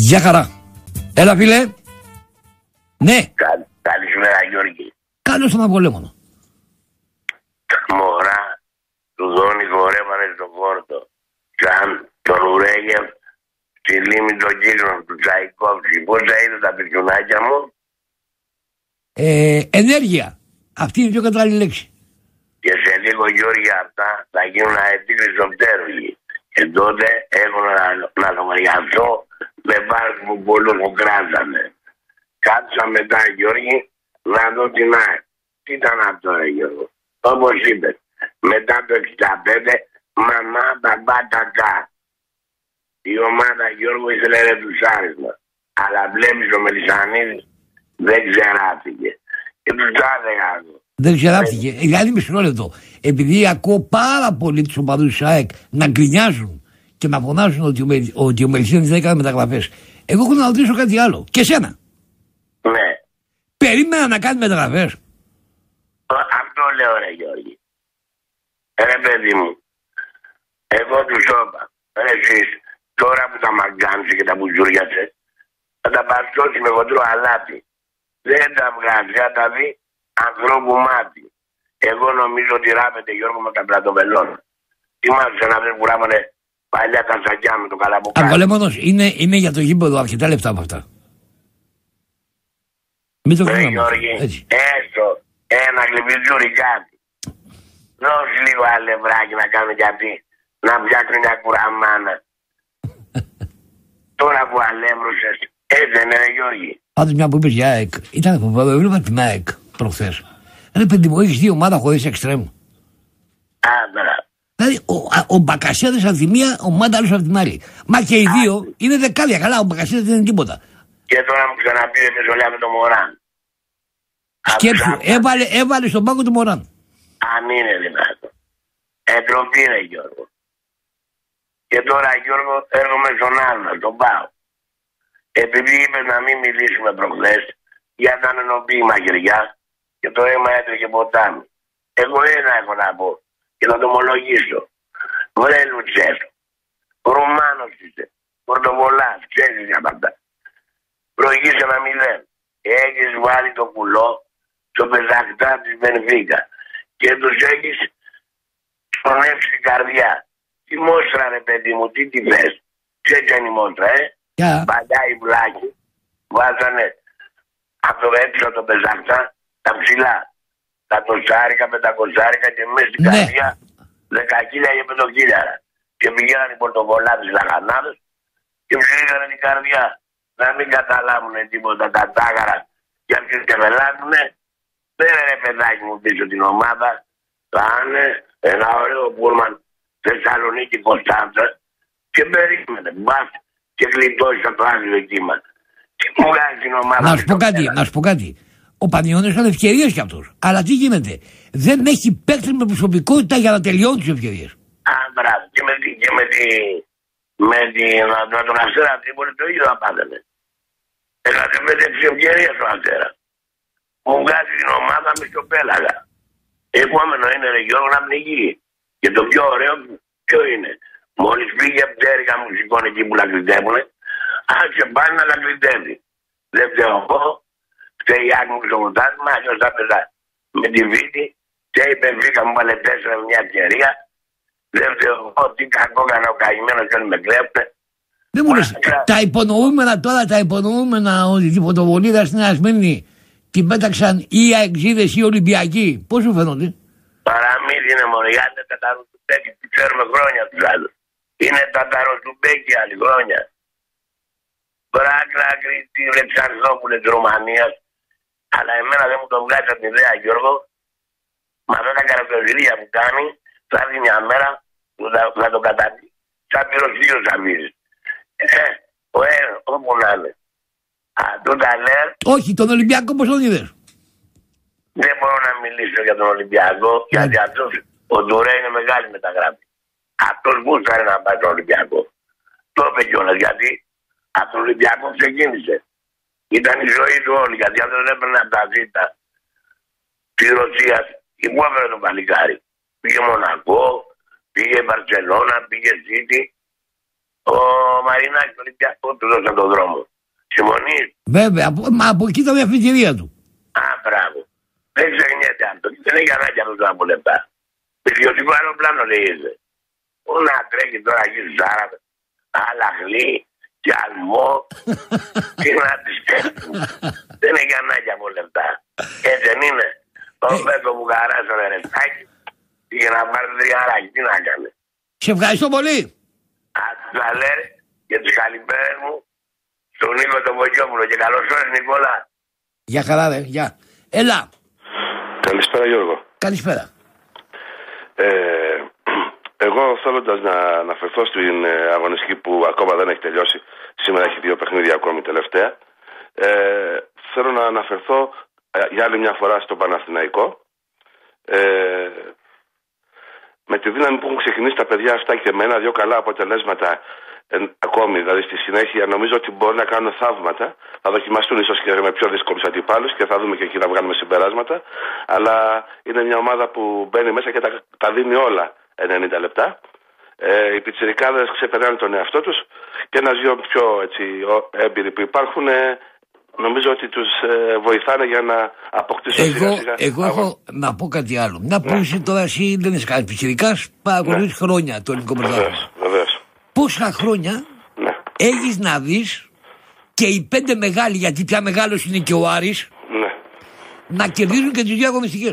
Γεια χαρά. Έλα φίλε. Ναι. Καλησπέρα Γιώργη. Καλώς τον Απολέμονο. Τα μωρά του Δόνη χορεύανε στον Κόρτο. Σαν τον Ουρέγεφ στη λίμνη των Κύκλων του Τσαϊκόφσκι. Πώς θα είδε τα πιτσουνάκια μου? Ενέργεια. Αυτή είναι η πιο κατάλληλη λέξη. Και σε λίγο Γιώργη αυτά θα γίνουν αετοί χρυσοπτέρυγοι. Και τότε έχω να λογαριαστώ με βάρκους που πολλούς μου κράζανε. Κάτσα μετά Γιώργη να δω την ΑΕΚ. Τι ήταν αυτό Γιώργο? Όπως είπες, μετά το 65 μαμά μπαμπά τακά. Η ομάδα Γιώργο ήθελε ρετουσάρισμα. Αλλά βλέπεις ο Μελισσανίδης δεν ξεράφηκε. Και τους τα έλεγα. Δεν ξεράφηκε. Δηλαδή μισό λεπτό. Επειδή ακούω πάρα πολύ τους οπαδούς της ΑΕΚ να γκρινιάζουν και να φωνάζουν ότι ο Μελισσανίδης δεν έκανε μεταγραφές. Εγώ έχω να ρωτήσω κάτι άλλο. Και εσένα. Ναι. Περίμενα να κάνει μεταγραφές. Αυτό λέω ρε Γιώργη. Ρε παιδί μου. Εγώ τους είπα. Εσείς τώρα που τα μαγκάνησε και τα μπουζούριασε θα τα παστώσει με χοντρό αλάτι. Δεν τα βγάζει, θα τα δει ανθρώπου μάτι. Εγώ νομίζω ότι ράπεται Γιώργο με τα πλατοβελώνα. Θυμάσαι να δεις που ράπανε παλιά τα σακιά με το καλαμποκάλι. Αργολέμονος, είναι για το γήπεδο αρκετά λεπτά από αυτά. Μην το κάνουμε. Γιώργη, έστω ένα γλυμπιτζούρι κάτι. Δώσε λίγο αλευράκι να κάνουμε γιατί να φτιάξουν μια κουραμάνα. Τώρα που αλεύρωσες, έτσι είναι ρε Γιώργη. Πάντως μια που είπες για ΑΕΚ, ήταν φοβερό, έβλεπα την ΑΕΚ προχθές. Ρε παιδί μου, έχεις δύο ομάδα χωρίς εξτρέμ. Άντρα. Δηλαδή ο Μπακασέδες από τη μία, ο Μάντα άλλος από την άλλη. Μα και οι δύο είναι δεκάδια, καλά, ο Μπακασέδες δεν είναι τίποτα. Και τώρα μου ξαναπεί μεσολιά με τον Μωράν. Σκέψου, έβαλε στον πάγκο του Μωράν. Αν είναι δυνατό. Εντροπή ρε Γιώργο. Και τώρα Γιώργο έρχομαι στον άλλο, τον πάω. Επειδή είπε να μην μιλήσουμε προχθές για τα ενοποιή μαγειριά και το αίμα έτρεχε ποτάμι. Εγώ ένα έχω να πω και να το ομολογήσω. Βρε Λουτσέσκο, Ρουμάνος είσαι, Πορτοβολάς, ξέρεις για αυτά. Προηγείς 1-0. Έχεις βάλει το κουλό στο πεζακτά της Μπενφίκα και τους έχεις φωνεύσει την καρδιά. Τι μόστρα ρε παιδί μου, τι τη θες? Ξέρεις είναι η μόστρα, Παλιά οι βλάχοι βάζανε από το έξω το πεζακτά τα ψηλά. Τα τοσάρικα, 500 και μέσα στην καρδιά 10.000 και 5.000. Και πηγαίναν οι Πορτοβολάδες λαχανάδες και ψηλίγανε την καρδιά. Να μην καταλάβουν τίποτα τα τάγαρα και αυτοί ξεβελάνουνε. Πέρα ρε παιδάκι μου πίσω την ομάδα. Θα είναι ένα ωραίο πούρμαν Θεσσαλονίκη Κωνσταντσα και περίμενε. Μπας και γλιτώσει από το άδειο κύμα. Τι μου βγάζει την ομάδα. Να σου πω κάτι. Ο Πανιώνης ήταν ευκαιρίες κι αυτός. Αλλά τι γίνεται? Δεν έχει παίξει με προσωπικότητα για να τελειώνει τις ευκαιρίες. Μπράβο. Και με τον Αστέρα Τρίπολη το ίδιο θα πάθαινε. Έχατε 5-6 ευκαιρίες ο Αστέρα. Μου βγάζει την ομάδα με στο πέλαγα. Επόμενο είναι ρε Γιώργο να πνιγεί. Και το πιο ωραίο ποιο είναι? Μόλις πήγε από τέρικα μου σηκώνει εκεί που λακριτεύουνε, άρχισε πάλι να λακριτεύει. Δεν φταίω εγώ, φταίει η άκρη μου στο πρωτάθλημα, αλλιώς θα πέσα με τη Βίτη και η Μπενφίκα μου βάλε 4 μια ευκαιρία. Δεν φταίω εγώ, τι κακό έκανα ο καημένος και όλοι με κλέπτε. Δεν μου λες, τα υπονοούμενα τώρα, ότι την φωτοβολίδα στην Ασμήνη την πέταξαν ή οι αεξίδες ή οι Ολυμπιακοί. Πώς σου φαίνονται? Παραμύθι είναι μόνο, γιατί είναι ταταροτουμπέκι, τι ξέρουμε χρόνια τους άλλους. Είναι ταταροτουμπέκι άλλοι χρόνια. Μπράκρα τη Ρεξαρδόπουλε της Ρουμανίας. Αλλά εμένα δεν μου το βγάζει από την ιδέα Γιώργο. Με αυτά τα καραπιοζηλία που κάνει, θα έρθει μια μέρα που θα το κατadεί. Σαν πυροσβείο θα βρεις. Όπου να είναι. Όχι, τον Ολυμπιακό πώς τον είδες? Δεν μπορώ να μιλήσω για τον Ολυμπιακό, γιατί αυτός ο Ντουρέ είναι μεγάλη μεταγράφη. Αυτός μπούσταρε να πάει στον Ολυμπιακό. Το είπε κιόλας, γιατί από τον Ολυμπιακό ξεκίνησε. Ήταν η ζωή του όλη, γιατί αυτός έπαιρνε από τα ζήτα της Ρωσίας και πού έφερε το παλικάρι. Πήγε Μονακό, πήγε Μπαρσελόνα, πήγε City. Ο Μαρινάκης Ολυμπιακός του δώσε τον δρόμο. Συμφωνείς? Βέβαια, από εκεί ήταν η αφιτηρία του. Α, μπράβο. Δεν ξεχνιέται αυτό. Δεν έχει ανάγκη αυτό από λεπτά. Ιδιωτικό αεροπλάνο λέγεται. Πού να τρέχει τώρα εκεί στους Άραβες. Αλλαχλή και αλμό. Τι να τις πέφτουν. Δεν έχει ανάγκη από λεπτά. Έτσι δεν είναι? Το Πέτρο Μπουγαρά στο Ερεστάκι πήγε να πάρει τριάράκι. Τι να κάνει? Σε ευχαριστώ πολύ. Καλέ και τις καλημέρες μου στον Νίκο τον Βογιόπουλο και καλώς ήρθες Νικόλα. Για χαρά ρε, γεια. Έλα. Καλησπέρα Γιώργο. Καλησπέρα. Εγώ θέλοντας να αναφερθώ στην αγωνιστική που ακόμα δεν έχει τελειώσει, σήμερα έχει 2 παιχνίδια ακόμη τελευταία, θέλω να αναφερθώ για άλλη μια φορά στο Παναθηναϊκό, με τη δύναμη που έχουν ξεκινήσει τα παιδιά αυτά και με 1-2 καλά αποτελέσματα ακόμη, δηλαδή στη συνέχεια νομίζω ότι μπορεί να κάνουν θαύματα. Θα δοκιμαστούν ίσως και με πιο δύσκολους αντιπάλους και θα δούμε και εκεί να βγάλουμε συμπεράσματα. Αλλά είναι μια ομάδα που μπαίνει μέσα και τα δίνει όλα 90 λεπτά. Οι πιτσιρικάδες ξεπερνάνε τον εαυτό τους και ένας-δυο πιο έτσι, έμπειροι που υπάρχουν νομίζω ότι τους βοηθάνε για να αποκτήσουν σιγά-σιγά. Εγώ έχω να πω κάτι άλλο. Να πω εσύ τώρα, εσύ δεν είσαι κανένας πιτσιρικάς, παρακολουθείς χρόνια το ελληνικό πρωτάθλημα. Βεβαίως. Πόσα χρόνια έχεις να δεις και οι 5 μεγάλοι, γιατί πια μεγάλος είναι και ο Άρης, να κερδίζουν και τις 2 αγωνιστικές.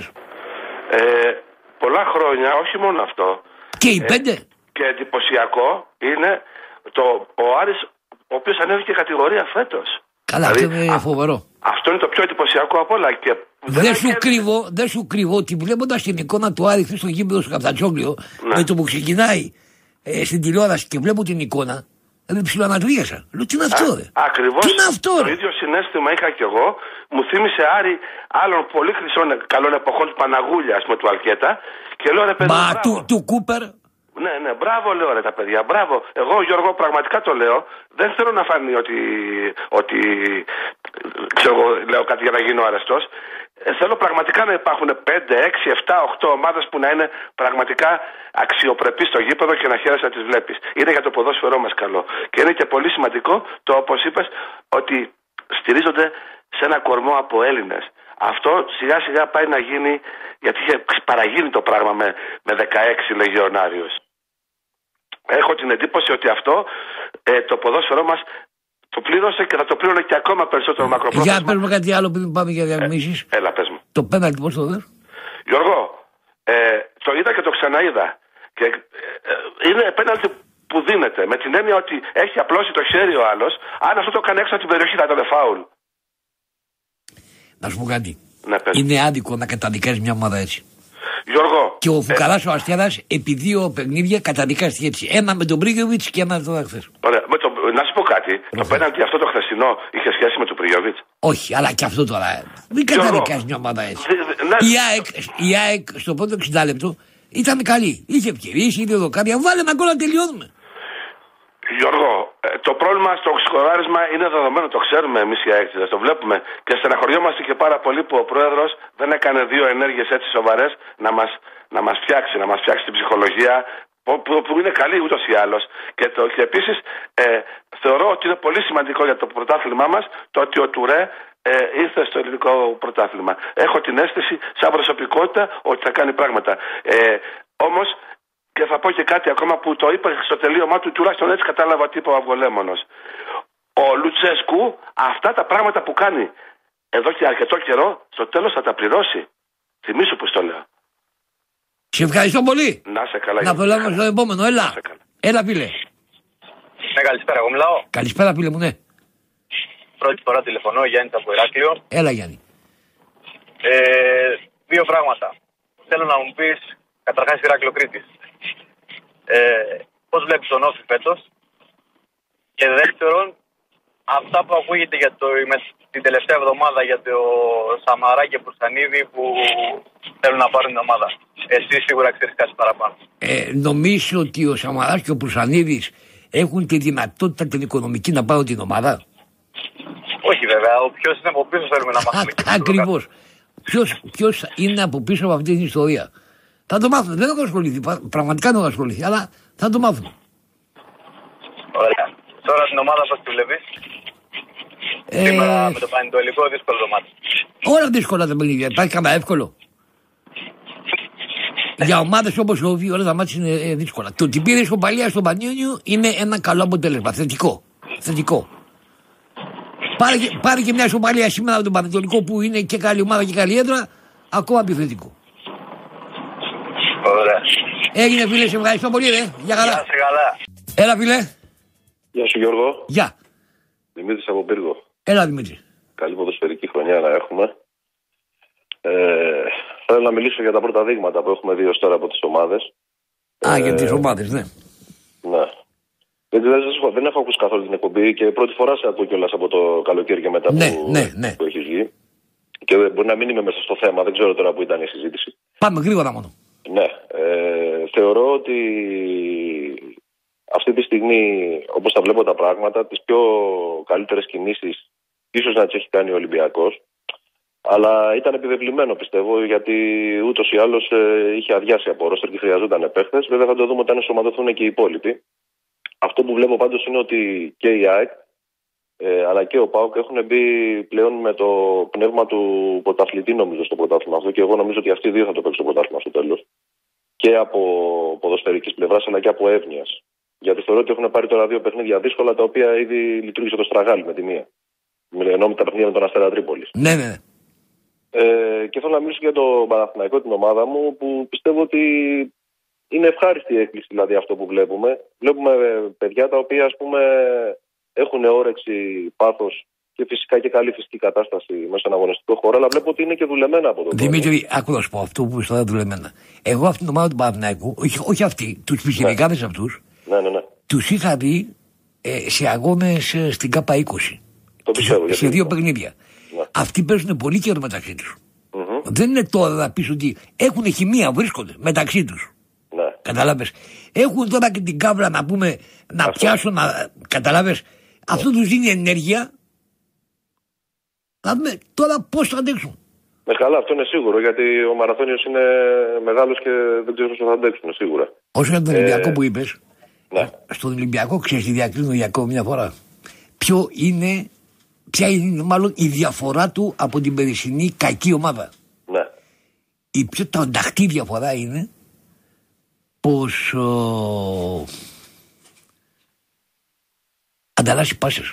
Πολλά χρόνια, όχι μόνο αυτό. Και οι 5. Και εντυπωσιακό είναι ο Άρης, ο οποίος ανέβηκε κατηγορία φέτος. Καλά, δηλαδή, αυτό είναι φοβερό. Αυτό είναι το πιο εντυπωσιακό απ' όλα. Και δεν σου κρύβω ότι βλέποντας την εικόνα του Άρη στο γήπεδο στο Καπτατσόγλιο, με το που ξεκινάει στην τηλεόραση και βλέπω την εικόνα, δεν ψιλοανατρίασα. Λέω τι είναι αυτό, ρε. Ακριβώς το ίδιο συναίσθημα είχα κι εγώ. Μου θύμισε Άρη άλλων πολύ χρυσών καλών εποχών του Παναγούλια, του Αλκέτα. Και λέω ρε παιδί. Μα του Κούπερ. Ναι, μπράβο λέω ρε τα παιδιά, μπράβο. Εγώ Γιώργο πραγματικά το λέω. Δεν θέλω να φανεί ότι ξέρω, λέω κάτι για να γίνω αρεστός. Θέλω πραγματικά να υπάρχουν 5, 6, 7, 8 ομάδες που να είναι πραγματικά αξιοπρεπείς στο γήπεδο και να χαίρεσαι να τις βλέπεις. Είναι για το ποδόσφαιρό μας καλό. Και είναι και πολύ σημαντικό το όπως είπες ότι στηρίζονται σε ένα κορμό από Έλληνες. Αυτό σιγά σιγά πάει να γίνει, γιατί είχε παραγίνει το πράγμα με 16 λεγεωνάριους. Έχω την εντύπωση ότι αυτό το ποδόσφαιρό μας το πλήρωσε και θα το πλήρωνε και ακόμα περισσότερο μακροπρόθεσμα. Για πες μου κάτι άλλο πριν πάμε για διαφημίσεις. Έλα πες μου. Το πέναλτι πώς το δες? Γιώργο, το είδα και το ξαναείδα. Και είναι πέναλτι που δίνεται με την έννοια ότι έχει απλώσει το χέρι ο άλλος. Αν αυτό το έκανε έξω από την περιοχή θα ήταν φάουλ. Να σου πω κάτι. Ναι, είναι άδικο να καταδικάζει μια ομάδα έτσι. Γιώργο. Και ο Φουκαράς ο Αστέρας επί 2 παιχνίδια καταδικάστηκε έτσι. Ένα με τον Μπρίγεβιτς και ένα τώρα χθες. Ωραία. Να σου πω κάτι. Το πέναλτι αυτό το χθεσινό είχε σχέση με τον Μπρίγεβιτς? Όχι, αλλά και αυτό τώρα. Μην καταδικάζει μια ομάδα έτσι. Η ΑΕΚ στο πρώτο 60 λεπτό ήταν καλή. Είχε ευκαιρίες, είχε δοκάρια. Βάλε ένα γκολ να τελειώνουμε. Γιώργο, το πρόβλημα στο σκοράρισμα είναι δεδομένο, το ξέρουμε εμείς οι αέκτητες, το βλέπουμε και στεναχωριόμαστε και πάρα πολύ που ο πρόεδρος δεν έκανε 2 ενέργειες έτσι σοβαρές να μας φτιάξει την ψυχολογία που είναι καλή ούτως ή άλλως. Και επίσης θεωρώ ότι είναι πολύ σημαντικό για το πρωτάθλημά μας το ότι ο Τουρέ ήρθε στο ελληνικό πρωτάθλημα. Έχω την αίσθηση σαν προσωπικότητα ότι θα κάνει πράγματα. Όμως και θα πω και κάτι ακόμα που το είπα στο τελείωμά του, τουλάχιστον έτσι κατάλαβα τι είπε ο Αυγολέμονος. Ο Λουτσέσκου αυτά τα πράγματα που κάνει εδώ και αρκετό καιρό, στο τέλος θα τα πληρώσει. Θυμήσου που στο λέω. Σε ευχαριστώ πολύ. Να σε καλά. Να προλάβουμε στο επόμενο. Έλα φίλε. Ναι, καλησπέρα, εγώ μιλάω. Καλησπέρα φίλε μου, ναι. Πρώτη φορά τηλεφωνώ, Γιάννης από Ηράκλειο. Έλα Γιάννη. 2 πράγματα. Θέλω να μου πεις, καταρχάς Ηράκλειο Κρήτης. Πώς βλέπεις τον Όφη φέτος? Και δεύτερον, αυτά που ακούγεται για την τελευταία εβδομάδα για το Σαμαρά και Πουρσανίδη που θέλουν να πάρουν την ομάδα. Εσύ σίγουρα ξέρεις κάτι παραπάνω. Νομίζω ότι ο Σαμαράς και ο Πουρσανίδης έχουν τη δυνατότητα την οικονομική να πάρουν την ομάδα? Όχι βέβαια, ποιος είναι από πίσω θέλουμε να μάθουμε. Ακριβώς. Ποιος είναι από πίσω από αυτή την ιστορία? Θα το μάθουμε. Δεν έχω ασχοληθεί. Πραγματικά δεν έχω ασχοληθεί. Αλλά θα το μάθουμε. Ωραία. την ομάδα, πώς τη βλέπεις? Σήμερα με το Πανετολικό δύσκολο το μάτι. Όλα δύσκολα τα παιχνίδια. Υπάρχει κανένα εύκολο? Για ομάδες όπως ο Όφη όλα τα μάτια είναι δύσκολα. Το ότι πήρε ισοπαλία στο Πανιόνιο είναι ένα καλό αποτέλεσμα. Θετικό. Πάρε και μια ισοπαλία σήμερα με τον Πανετολικό που είναι και καλή ομάδα και καλή έδρα. Ακόμα πιο θετικό. Ωραία. Έγινε φίλε, σε ευχαριστώ πολύ ρε. Γεια χαρά. Γεια σε καλά. Έλα φίλε. Γεια σου Γιώργο. Γεια. Δημήτρης από Πύργο. Έλα Δημήτρη. Καλή ποδοσφαιρική χρονιά να έχουμε. Θέλω να μιλήσω για τα πρώτα δείγματα που έχουμε δει ως τώρα από τις ομάδες. Για τις ομάδες, ναι. Ναι. Γιατί δεν έχω ακούσει καθόλου την εκπομπή και πρώτη φορά σε ακούω κιόλας από το καλοκαίρι και μετά που έχεις βγει. Και μπορεί να μην είμαι μέσα στο θέμα, δεν ξέρω τώρα που ήταν η συζήτηση. Πάμε γρήγορα μόνο. Ναι. Θεωρώ ότι αυτή τη στιγμή, όπως τα βλέπω τα πράγματα, τις πιο καλύτερες κινήσεις ίσως να τις έχει κάνει ο Ολυμπιακός. Αλλά ήταν επιβεβλημένο πιστεύω, γιατί ούτως ή άλλως είχε αδειάσει από ρόστερ και χρειαζόταν παίχτες. Βέβαια θα το δούμε όταν ενσωματωθούν και οι υπόλοιποι. Αυτό που βλέπω πάντως είναι ότι και η ΑΕΚ αλλά και ο ΠΑΟΚ έχουν μπει πλέον με το πνεύμα του πρωταθλητή νομίζω στο πρωτάθλημα αυτό και εγώ νομίζω ότι αυτοί οι δύο θα το παίξουν το πρωτάθλημα στο τέλος. Και από ποδοσφαιρικής πλευράς αλλά και από εύνοιας. Γιατί θεωρώ ότι έχουν πάρει τώρα δύο παιχνίδια δύσκολα τα οποία ήδη λειτουργήσε το στραγάλι με τη μία. Ενώ με τα παιχνίδια με τον Αστέρα Τρίπολης. Ναι. Και θέλω να μιλήσω για τον Παναθηναϊκό, την ομάδα μου, που πιστεύω ότι είναι ευχάριστη η έκκληση δηλαδή αυτό που βλέπουμε. Βλέπουμε παιδιά τα οποία ας πούμε έχουν όρεξη, πάθος και φυσικά και καλή φυσική κατάσταση μέσα στον αγωνιστικό χώρο, αλλά βλέπω ότι είναι και δουλεμένα από τον Δημήτρη, άκου να σου πω αυτό που είπες δουλεμένα. Εγώ αυτήν την ομάδα του Παναθηναϊκού, όχι αυτή, τους πιτσιρικάδες αυτούς, τους είχα δει σε αγώνες στην ΚΑΠΑ 20. Το πιστεύω. Σε δύο παιχνίδια. Ναι. Αυτοί παίζουν πολύ καιρό μεταξύ τους. Δεν είναι τώρα να πεις ότι έχουν χημεία, βρίσκονται μεταξύ τους. Ναι. Καταλάβες. Έχουν τώρα και την κάβλα να πούμε να πιάσουν, να καταλάβες. Αυτό τους δίνει ενέργεια. Να δούμε τώρα πώς θα αντέξουν. Καλά, αυτό είναι σίγουρο, γιατί ο μαραθώνιος είναι μεγάλος και δεν ξέρω πώς θα αντέξουν σίγουρα. Όσο για τον Ολυμπιακό που είπες, ναι. Στον Ολυμπιακό ξέρεις τι διακρίνω για ακόμη μια φορά. Ποια είναι μάλλον η διαφορά του από την περσινή κακή ομάδα. Ναι. Η πιο τανταχτή διαφορά είναι πως ανταλλάσσει πάσες.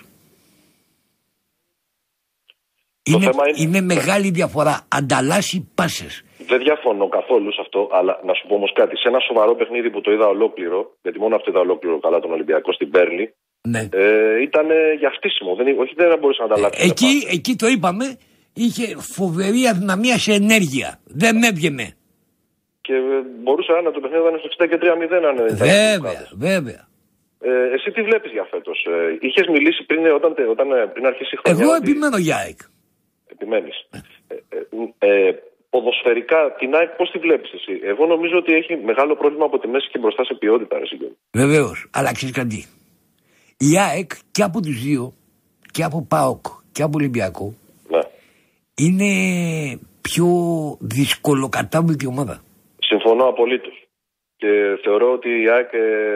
Είναι μεγάλη διαφορά. Ανταλλάσσει πάσες. Δεν διαφωνώ καθόλου σε αυτό, αλλά να σου πω όμως κάτι. Σε ένα σοβαρό παιχνίδι που το είδα ολόκληρο, γιατί μόνο αυτό είδα ολόκληρο καλά τον Ολυμπιακό στην Πέρλη, ναι. Ήταν για χτίσιμο. Όχι, δεν μπορούσε να ανταλλάξει. Εκεί το είπαμε, είχε φοβερή αδυναμία σε ενέργεια. Δεν έβγαινε. Και μπορούσε να το παιχνίδι να είναι στο 60 και 3-0. Βέβαια. Εσύ τι βλέπεις για φέτος? Είχες μιλήσει πριν αρχίσει η χρονιά. Εγώ επιμένω για ΑΕΚ. Επιμένεις. Ποδοσφαιρικά την ΑΕΚ πώς τη βλέπεις εσύ? Εγώ νομίζω ότι έχει μεγάλο πρόβλημα από τη μέση και μπροστά σε ποιότητα. Βεβαίως, αλλά ξέρεις κάτι. Η ΑΕΚ και από τους δύο, και από ΠΑΟΚ και από Ολυμπιακό, ναι. Είναι πιο δυσκολοκατάβολη ομάδα. Συμφωνώ απολύτως. Και θεωρώ ότι η ΑΕΚ...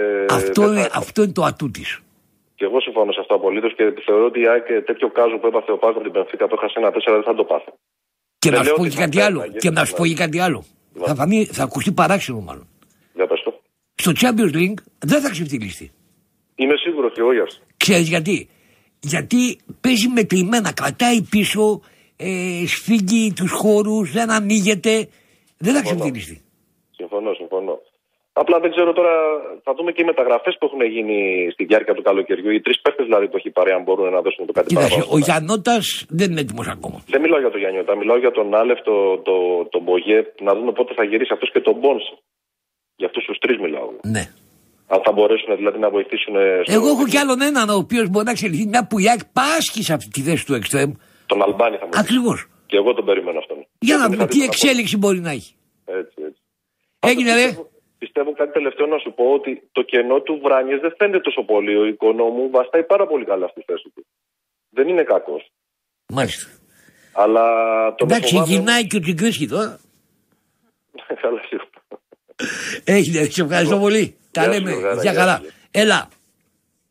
Αυτό είναι το ατού της. Και εγώ συμφωνώ σε αυτό απολύτως και θεωρώ ότι η ΑΕΚ τέτοιο κάζο που έπαθε ο ΠΑΟΚ από την Μπενφίκα που έχασε 1-4 δεν θα το πάθει. Και να σου πω και κάτι άλλο. Θα ακουστεί παράξενο μάλλον. Για πες το. Στο Champions League δεν θα ξεφτυλιστεί. Είμαι σίγουρος και εγώ γι' αυτό. Ξέρεις γιατί? Γιατί παίζει μετρημένα, κρατάει πίσω, σφίγγει τους χώρους, δεν ανοίγεται, δεν θα ξεφτυλιστεί. Συμφωνώ. Απλά δεν ξέρω τώρα, θα δούμε και οι μεταγραφές που έχουν γίνει στη διάρκεια του καλοκαιριού. Οι 3 παίχτες δηλαδή που έχει πάρει, αν μπορούν να δώσουν το κάτι παραπάνω. Ο Γιαννώτας δεν είναι έτοιμος ακόμα. Δεν μιλάω για τον Γιαννώτα, μιλάω για τον Άλεφ, τον Μπογέ, να δούμε πότε θα γυρίσει αυτός και τον Μπόνς. Για αυτούς τους 3 μιλάω. Ναι. Αν θα μπορέσουν δηλαδή να βοηθήσουν. Εγώ έχω κι άλλον έναν ο οποίος μπορεί να εξελιχθεί μια που η ΑΕΚ πάσχει σε αυτή τη θέση του εξτρέμ. Τον Αλμπάνη θα μου πει. Ακριβώς. Και εγώ τον περιμένω αυτόν. Για να δούμε τι εξέλιξη μπορεί να έχει. Έτσι. Έγινε ρε. Πιστεύω κάτι τελευταίο να σου πω ότι το κενό του Βράνιες δεν φαίνεται τόσο πολύ. Ο Οικονόμου βαστάει πάρα πολύ καλά στη θέση του. Δεν είναι κακός. Μάλιστα. Αλλά εντάξει, γυρνάει και ο Τσιγκρίσκι τώρα. Καλά, σίγουρα. Έγινε, σε ευχαριστώ πολύ. Τα λέμε. Για χαρά. Έλα.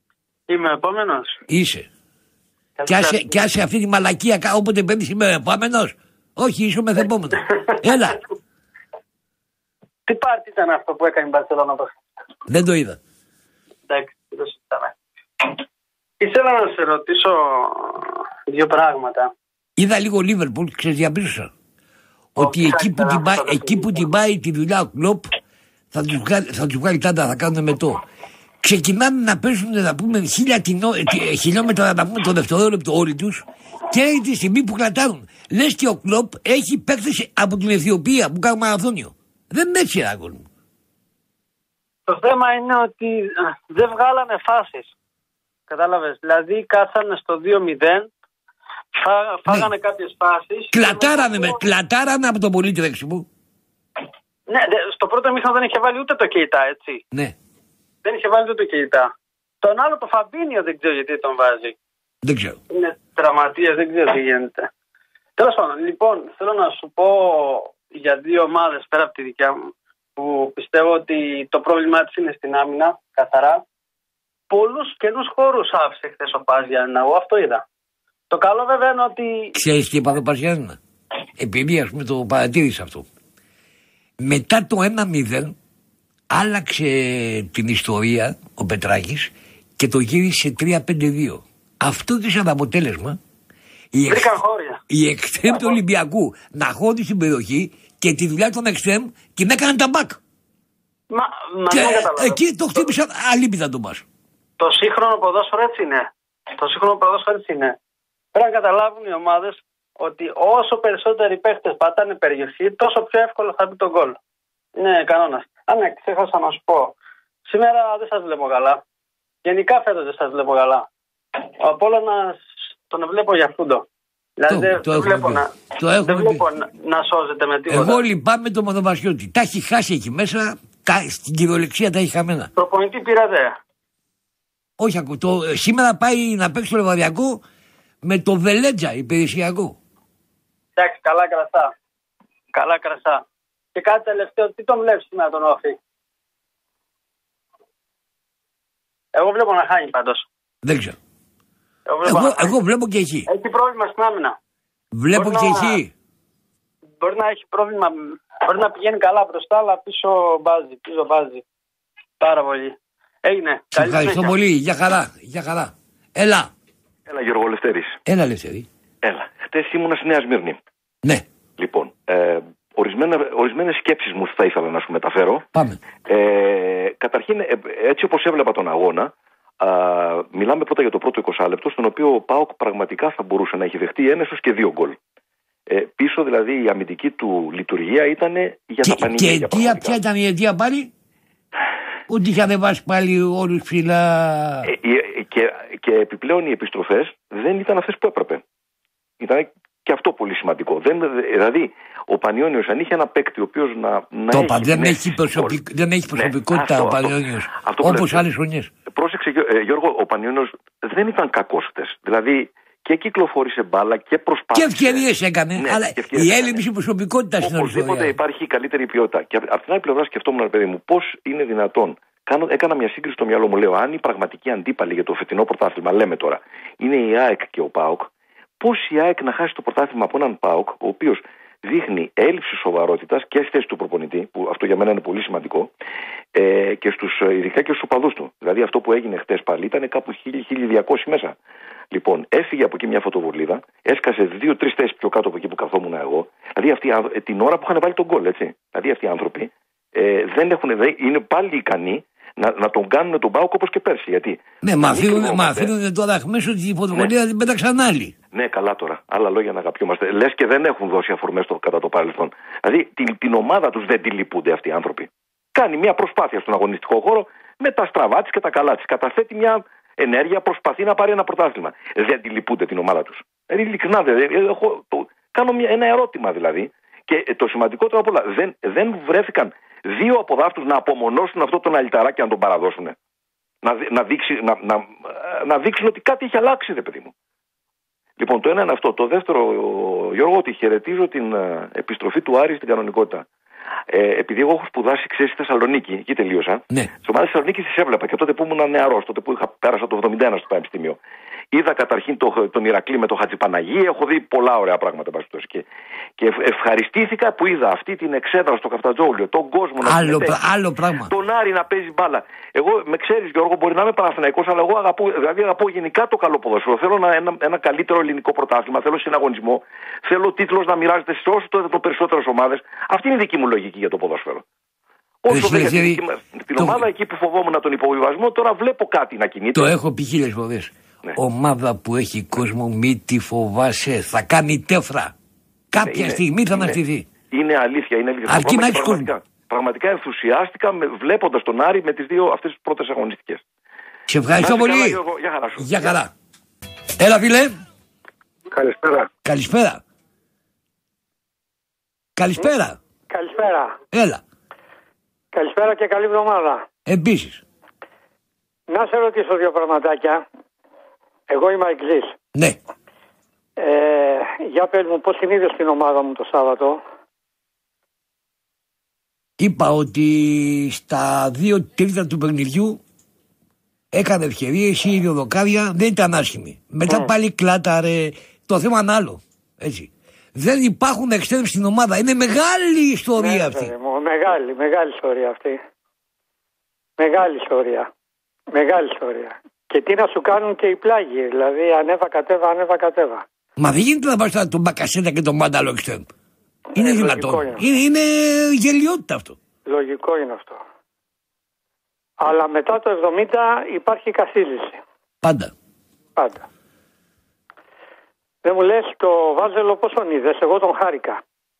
Είμαι ο επόμενος. Είσαι. Κι άσε αυτή τη μαλακία όποτε παίρνεις είμαι ο επόμενος. Όχι, είσαι ο μεθεπόμενος. Έλα. Τι πάρτι ήταν αυτό που έκανε η Μπαρσελόνα το χθες? Δεν το είδα. Εντάξει, δεν το συζητάμε. Ήθελα να σε ρωτήσω δύο πράγματα. Είδα λίγο Λίβερπουλ, ξεδιαπίστωσα. Ότι εκεί που την πάει τη δουλειά ο Κλοπ θα τους βγάλει τάντα, θα κάνουν μετό. Ξεκινάνε να παίζουν, να πούμε, 1000 χιλιόμετρα, να πούμε, το δευτερόλεπτο όλοι τους, και έρχεται τη στιγμή που κρατάρουν. Λες και ο Κλοπ έχει παίκτες από την Αιθιοπία που κάνουν μαραθώνιο. Δεν είναι έτσι, Ράγκο μου. Το θέμα είναι ότι δεν βγάλανε φάσεις. Κατάλαβες. Δηλαδή κάτσανε στο 2-0, φάγανε κάποιες φάσεις. Κλατάρανε από τον πολύ τρέξιμο. Ναι, στο πρώτο μήχρονο δεν είχε βάλει ούτε το Κεϊτά, έτσι. Ναι. Δεν είχε βάλει ούτε το Κεϊτά. Τον άλλο το Φαμπίνιο δεν ξέρω γιατί τον βάζει. Δεν ξέρω. Είναι τραυματίας, δεν ξέρω τι γίνεται. Τέλος πάντων, λοιπόν, θέλω να σου πω για δύο ομάδες πέρα από τη δικιά μου, που πιστεύω ότι το πρόβλημά της είναι στην άμυνα, καθαρά. Πολλούς καινούς χώρους άφησε χθες ο Παζιάννα, εγώ αυτό είδα. Το καλό βέβαια είναι ότι... Ξέρεις τι είπα το Παζιάννα? Επειδή ας πούμε το παρατήρησα αυτό. Μετά το 1-0 άλλαξε την ιστορία ο Πετράκης και το γύρισε 3-5-2. Αυτό και σαν αποτέλεσμα η εξτρέμ του Ολυμπιακού να χώνει στην περιοχή και τη δουλειά των εξτρέμ την έκαναν τα μπακ. Και εκεί το χτύπησαν αλίπητα τον πας. Το σύγχρονο ποδόσφαιρο έτσι είναι. Πρέπει να καταλάβουν οι ομάδες ότι όσο περισσότεροι παίχτες πατάνε περιοχή, τόσο πιο εύκολο θα μπει το γκολ. Είναι κανόνας. Ναι, ξέχασα να σου πω. Σήμερα δεν σας βλέπω καλά. Γενικά φέτος δεν σας βλέπω καλά. Ο Απόλλωνας τον βλέπω για φούντο. Δηλαδή δεν βλέπω να σώζεται με τίποτα. Εγώ λυπάμαι το Μονοβασιώτη. Τα έχει χάσει εκεί μέσα, στην κυριολεξία τα έχει χαμένα. Προπονητή πήρατε? Όχι, σήμερα πάει να παίξει το Λεβαδιακό με το Βελέτζα υπηρεσιακό. Εντάξει, καλά κρασά. Και κάτι τελευταίο, τι τον βλέπεις σήμερα τον Όφη? Εγώ βλέπω να χάνει πάντως. Δεν ξέρω. Εγώ βλέπω και εκεί. Έχει πρόβλημα στην άμυνα. Βλέπω και εκεί. Μπορεί να έχει πρόβλημα, μπορεί να πηγαίνει καλά μπροστά, αλλά πίσω μπάζει. Πάρα πολύ. Έγινε. Ευχαριστώ πολύ. Για χαρά. Έλα Γιώργο, Λευτέρης. Έλα Λευτέρη. Χτες ήμουνα στη Νέα Σμύρνη. Ναι. Λοιπόν, ορισμένες σκέψεις μου θα ήθελα να σου μεταφέρω. Πάμε. Καταρχήν, έτσι όπως έβλεπα τον αγώνα, μιλάμε πρώτα για το πρώτο 20 λεπτό, στον οποίο ο ΠΑΟΚ πραγματικά θα μπορούσε να έχει δεχτεί ένα ίσως και 2 γκολ. Πίσω δηλαδή η αμυντική του λειτουργία ήταν για τα πανηγύρια. Και ποια ήταν η αιτία πάλι? Ότι είχε ανεβάσει πάλι όλους ψηλά. Και επιπλέον οι επιστροφές δεν ήταν αυτές που έπρεπε. Ήταν και αυτό πολύ σημαντικό. Δηλαδή, ο Πανιώνιος αν είχε ένα παίκτη ο οποίος δεν έχει προσωπικότητα ο Πανιώνιος, όπως άλλες χρονιές. Πρόσεξε Γιώργο, ο Πανιώνιος δεν ήταν κακός χτες. Δηλαδή και κυκλοφόρησε μπάλα και προσπάθησε. Και ευκαιρίες έκανε, ναι, αλλά η έλλειψη προσωπικότητας είναι οπωσδήποτε υπάρχει καλύτερη ποιότητα. Και από την άλλη πλευρά σκεφτόμουν, παιδί μου, πώς είναι δυνατόν. Έκανα μια σύγκριση στο μυαλό μου. Λέω, αν η πραγματική αντίπαλη για το φετινό πρωτάθλημα, λέμε τώρα, είναι η ΑΕΚ και ο ΠΑΟΚ, πώς η ΑΕΚ να χάσει το πρωτάθλημα από έναν ΠΑΟΚ, ο οποίος δείχνει έλλειψη σοβαρότητας και στη θέση του προπονητή, που αυτό για μένα είναι πολύ σημαντικό, και ειδικά και στους οπαδούς του. Δηλαδή αυτό που έγινε χτες πάλι ήταν κάπου 1.000-1.200 μέσα. Λοιπόν, έφυγε από εκεί μια φωτοβολίδα, έσκασε 2-3 θέσεις πιο κάτω από εκεί που καθόμουν εγώ. Δηλαδή την ώρα που είχαν βάλει τον γκολ, έτσι. Δηλαδή αυτοί οι άνθρωποι είναι πάλι ικανοί να τον κάνουν τον ΠΑΟΚ όπως και πέρσι. Γιατί ναι, μα αφήνουν τώρα μέσα ότι η φωτοβολίδα την πέταξαν άλλοι. Ναι, καλά τώρα. Άλλα λόγια να αγαπιόμαστε. Λες και δεν έχουν δώσει αφορμές κατά το παρελθόν. Δηλαδή την ομάδα τους δεν τη λυπούνται αυτοί οι άνθρωποι. Κάνει μια προσπάθεια στον αγωνιστικό χώρο με τα στραβά της και τα καλά της. Καταθέτει μια ενέργεια, προσπαθεί να πάρει ένα πρωτάθλημα. Δεν τη λυπούνται την ομάδα τους. Δηλαδή ειλικρινά κάνω ένα ερώτημα δηλαδή. Και το σημαντικότερο απ' όλα, δεν βρέθηκαν 2 από αυτούς να απομονώσουν αυτό τον αλυταρά και να τον παραδώσουν. Να δείξουν ότι κάτι έχει αλλάξει, ρε παιδί μου. Λοιπόν, το ένα είναι αυτό. Το δεύτερο, Γιώργο, ότι χαιρετίζω την επιστροφή του Άρη στην κανονικότητα. Επειδή εγώ έχω σπουδάσει, ξέρεις, στη Θεσσαλονίκη, εκεί τελείωσα. Ναι. Στις ομάδες Θεσσαλονίκης τις έβλεπα και τότε που ήμουν νεαρός, τότε που πέρασα το 71 στο Πανεπιστήμιο. Είδα καταρχήν τον Ηρακλή με τον Χατζηπαναγή, έχω δει πολλά ωραία πράγματα. Και ευχαριστήθηκα που είδα αυτή την εξέδρα στο Καφτατζόγλιο, τον κόσμο να άλλο πράγμα. Τον Άρη να παίζει μπάλα. Εγώ, με ξέρεις, Γιώργο, μπορεί να είμαι Παναθηναϊκός, αλλά εγώ αγαπώ γενικά το καλό ποδόσφαιρο. Θέλω ένα καλύτερο ελληνικό πρωτάθλημα, θέλω συναγωνισμό, θέλω ο τίτλος να μοιράζεται σε όσο το περισσότερες ομάδες. Αυτή είναι η δική μου λογική για το ποδόσφαιρο. Όσο δεν την ομάδα εκεί που φοβόμουν τον υποβιβασμό, τώρα βλέπω κάτι να κινείται. Το έχω πει 1000 φορές. Ναι. Ομάδα που έχει κόσμο, μη τη φοβάσαι. Θα κάνει τέφρα. Κάποια στιγμή θα αναστηθεί. Είναι αλήθεια. Αρκεί να έχει κόσμο. Πραγματικά ενθουσιάστηκα βλέποντας τον Άρη με τις δύο αυτές τις πρώτες αγωνιστικές. Σε ευχαριστώ πολύ. Γεια χαρά. Έλα, φίλε. Καλησπέρα. Καλησπέρα. Καλησπέρα. Καλησπέρα. Έλα. Καλησπέρα και καλή εβδομάδα. Επίσης. Να σε ρωτήσω δύο πραγματάκια. Εγώ είμαι Αγγλής. Ναι. Για πες μου, πώς την είδες την ομάδα μου το Σάββατο? Είπα ότι στα 2/3 του παιχνιδιού έκανε ευκαιρίες, η ιδιοδοκάρια δεν ήταν άσχημη. Μετά πάλι κλάταρε. Το θέμα είναι άλλο. Έτσι. Δεν υπάρχουν εξτρέμ στην ομάδα. Είναι μεγάλη ιστορία αυτή. Μεγάλη ιστορία αυτή. Μεγάλη ιστορία. Και τι να σου κάνουν και οι πλάγοι. Δηλαδή ανέβα κατέβα. Μα δεν γίνεται να πας τον Μπακασέτα και τον Μάνταλο εξτρέμ. Είναι δυνατόν. Είναι γελιότητα αυτό. Λογικό είναι αυτό. Αλλά μετά το 70 υπάρχει καθήλυση. Πάντα. Δεν μου λες το Βάζελο πώς τον είδες? Εγώ τον χάρηκα.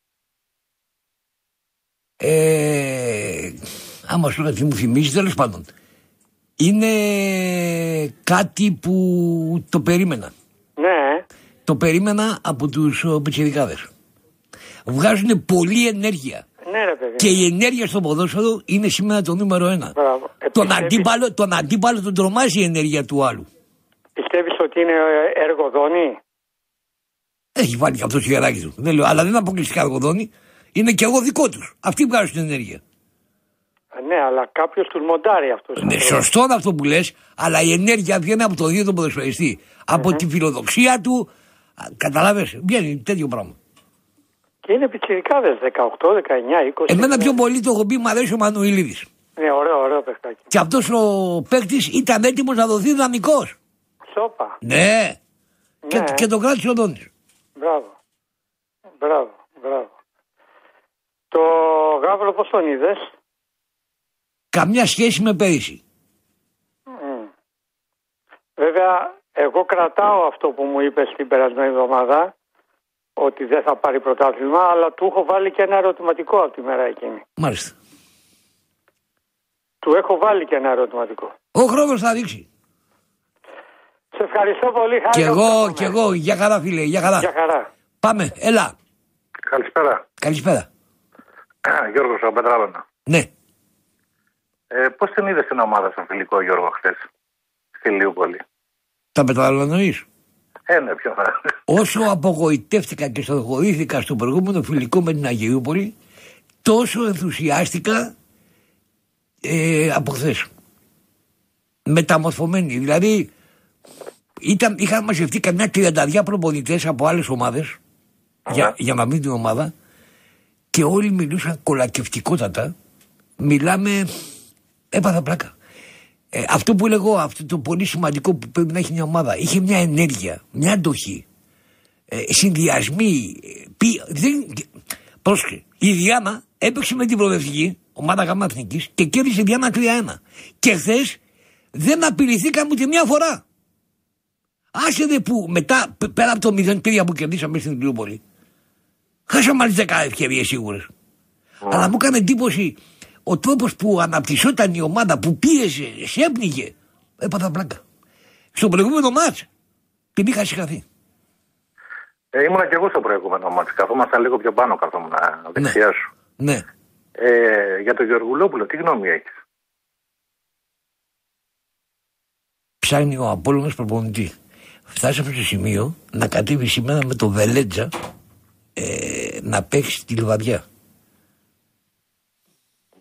Άμα σου τι μου θυμίζει, τέλος πάντων. Είναι κάτι που το περίμενα. Ναι. Το περίμενα από τους πιτσιρικάδες. Βγάζουν πολλή ενέργεια. Ναι, ρε παιδί. Και η ενέργεια στο ποδόσφαιρο είναι σήμερα το νούμερο 1. Τον αντίπαλο τον τρομάζει η ενέργεια του άλλου. Πιστεύεις ότι είναι εργοδόνη? Έχει βάλει και αυτό το χεράκι του. Δεν λέω, αλλά δεν είναι αποκλειστικά εργοδόνη. Είναι και εγώ δικό του. Αυτοί βγάζουν την ενέργεια. Ναι, αλλά κάποιο του μοντάρει αυτό. Ναι, σωστό είναι αυτό που λες, αλλά η ενέργεια βγαίνει από το ίδιο τον ποδοσφαιριστή. Από τη φιλοδοξία του. Καταλάβες, βγαίνει τέτοιο πράγμα. Και είναι πιτσιρικάδες 18, 19, 20. Εμένα πιο πολύ το έχω πει, μου αρέσει ο Μανουηλίδης. Ναι, ωραίο παιχτάκι. Και αυτός ο παίκτης ήταν έτοιμος να δοθεί δανεικός. Σόπα. Ναι. Και το κράτησε ο Δόνης. Μπράβο. Το Γάβρο πώς τον είδες? Καμιά σχέση με πέρυσι. Βέβαια, εγώ κρατάω αυτό που μου είπες την περασμένη εβδομάδα, ότι δεν θα πάρει πρωτάθλημα, αλλά του έχω βάλει και ένα ερωτηματικό από τη μέρα εκείνη. Μάλιστα. Του έχω βάλει και ένα ερωτηματικό. Ο χρόνος θα δείξει. Σε ευχαριστώ πολύ. Κι εγώ. Για χαρά, φίλε. Για χαρά. Πάμε. Έλα. Καλησπέρα. Γιώργος από Πετράλωνα. Ναι. Πώς την είδες την ομάδα στο φιλικό, Γιώργο, χθες στη Λιούπολη? Τα Πετράλωνοείς? Ναι, πιο θα. Όσο απογοητεύτηκα και στενοχωρήθηκα στο προηγούμενο φιλικό με την Αγιούπολη, τόσο ενθουσιάστηκα από χθες. Μεταμορφωμένοι. Δηλαδή, είχαν μαζευτεί καμιά 30 προπονητές από άλλες ομάδες, για να μην την ομάδα, και όλοι μιλούσαν κολακευτικότατα. Μιλάμε, έπαθα πλάκα. Αυτό που λέγω, αυτό το πολύ σημαντικό που πρέπει να έχει μια ομάδα, είχε μια ενέργεια, μια αντοχή, συνδυασμοί. Πρόσεχε, η Διάνα έπαιξε με την προοδευτική ομάδα Γάμα Εθνικής και κέρδισε Διάνα 3-1. Και χθες δεν απειληθήκαμε ούτε μια φορά. Άσε που μετά, πέρα από το 0-3 που κερδίσαμε στην Λιούπολη, χάσαμε άλλες 10 ευκαιρίες σίγουρες. Αλλά μου έκανε εντύπωση ο τρόπος που αναπτυσσόταν η ομάδα, που πίεζε, σε έπνιγε. Έπαθα πλάκα. Στο προηγούμενο μάτς την είχα συγχαθεί. Ήμουνα και εγώ στο προηγούμενο μάτς. Καθόμασταν λίγο πιο πάνω, καθόμουν δεξιά σου. Ναι. Για τον Γεωργουλόπουλο, τι γνώμη έχεις? Ψάχνει ο Απόλλωνας προπονητή. Φτάσαμε στο σημείο να κατέβει σήμερα με το Βελέτζα να παίξει τη Λιβαδιά.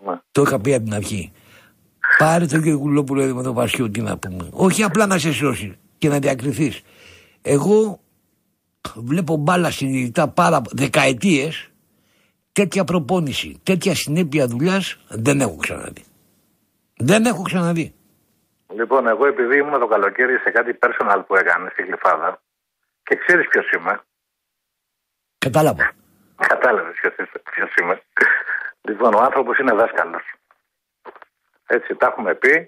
Το είχα πει από την αρχή. Πάρε τον κύριο Κουλόπουλο με τον Βασιού, τι να πούμε. Όχι απλά να σε σώσει και να διακριθείς. Εγώ βλέπω μπάλα συνειδητά δεκαετίες, τέτοια προπόνηση, τέτοια συνέπεια δουλειάς δεν έχω ξαναδεί. Δεν έχω ξαναδεί. Λοιπόν, εγώ επειδή ήμουν το καλοκαίρι σε κάτι personal που έκανε στη Γλυφάδα και ξέρεις ποιος είμαι. Κατάλαβα. Κατάλαβες ποιος είμαι. Λοιπόν, ο άνθρωπος είναι δάσκαλος. Έτσι, τα έχουμε πει.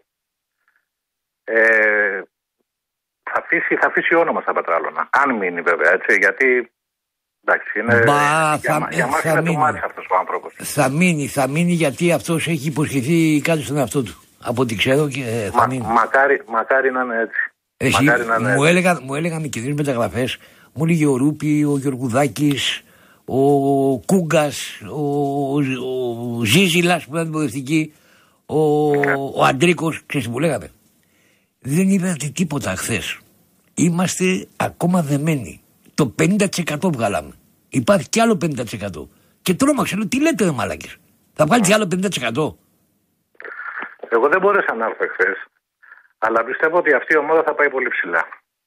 Θα αφήσει όνομα στα πετράλωνα. Αν μείνει βέβαια, έτσι, γιατί εντάξει, είναι, για μας είναι το μάτι αυτός ο άνθρωπος. Θα μείνει γιατί αυτός έχει υποσχεθεί κάτι στον εαυτό του. Από ό,τι ξέρω και θα μείνει. Μακάρι να είναι έτσι. Εσύ, μου έλεγαν οι κυρίες μεταγραφές, μου έλεγε ο Ρούπι, ο Γεωργουδάκης, ο Κούγκας, ο Ζίζηλας που ήταν δημοσιευτική, ο Αντρίκος, ξέρεις τι μου λέγανε. Δεν είδατε τίποτα χθες. Είμαστε ακόμα δεμένοι. Το 50% βγάλαμε. Υπάρχει κι άλλο 50%. Και τρόμαξα, λέω, τι λέτε ρε μαλάκες. Θα βγάλεις άλλο 50%. Εγώ δεν μπόρεσα να έρθω χθες, αλλά πιστεύω ότι αυτή η ομάδα θα πάει πολύ ψηλά.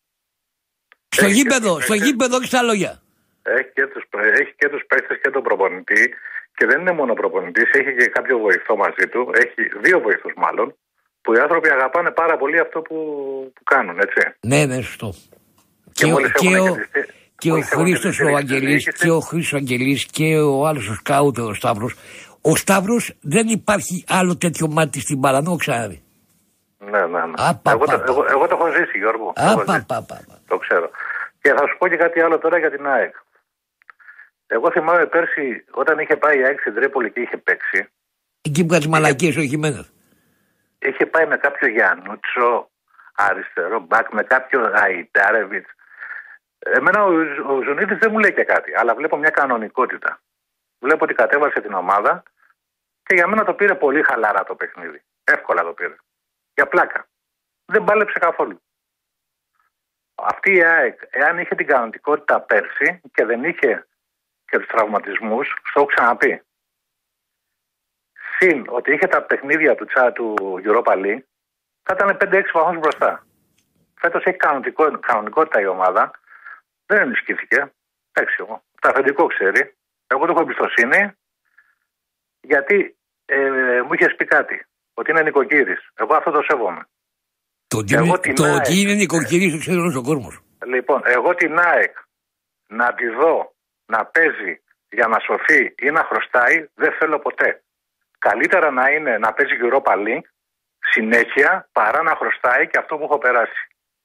Στο γήπεδο και στα λόγια. Έχει και τους παίκτες και τον προπονητή, και δεν είναι μόνο προπονητής, έχει και κάποιο βοηθό μαζί του, έχει δύο βοηθούς μάλλον, που οι άνθρωποι αγαπάνε πάρα πολύ αυτό που κάνουν, έτσι. Ναι, σωστό. Και ο Χρήστος ο Αγγελής και ο άλλος ο σκάουτερ ο Σταύρος. Ο Σταύρος δεν υπάρχει άλλο τέτοιο μάτι στην μπάλα, δεν έχω ξαναδεί. Ναι. Εγώ το έχω ζήσει, Γιώργο. Το ξέρω. Και θα σου πω και κάτι άλλο τώρα για την ΑΕΚ. Εγώ θυμάμαι πέρσι όταν είχε πάει η ΑΕΚ στην Τρίπολη και είχε παίξει. Εκεί που κάτι μαλακίες ο Χιμένος. Είχε πάει με κάποιο Γιαννούτσο αριστερό μπακ, με κάποιο Αϊτάρεβιτς. Εμένα ο Ζουνίδης δεν μου λέει και κάτι, αλλά βλέπω μια κανονικότητα. Βλέπω ότι κατέβασε την ομάδα και για μένα το πήρε πολύ χαλαρά το παιχνίδι. Εύκολα το πήρε. Για πλάκα. Δεν πάλεψε καθόλου. Αυτή η ΑΕΚ, εάν είχε την κανονικότητα πέρσι και δεν είχε και τους τραυματισμούς, στο έχω ξαναπεί. Συν ότι είχε τα παιχνίδια του Europa League, θα ήταν 5-6 βαθμούς μπροστά. Φέτος έχει κανονικότητα η ομάδα. Δεν ενισχύθηκε. Εντάξει, εγώ. Το αφεντικό ξέρει. Εγώ του έχω εμπιστοσύνη, γιατί μου είχε πει κάτι. Ότι είναι νοικοκύρης. Εγώ αυτό το σέβομαι. Το ότι είναι νοικοκύρης το ξέρει όλος ο κόσμος. Λοιπόν, εγώ την ΑΕΚ να τη δω να παίζει για να σωθεί ή να χρωστάει, δεν θέλω ποτέ. Καλύτερα να είναι να παίζει Europa League συνέχεια παρά να χρωστάει και αυτό που έχω περάσει.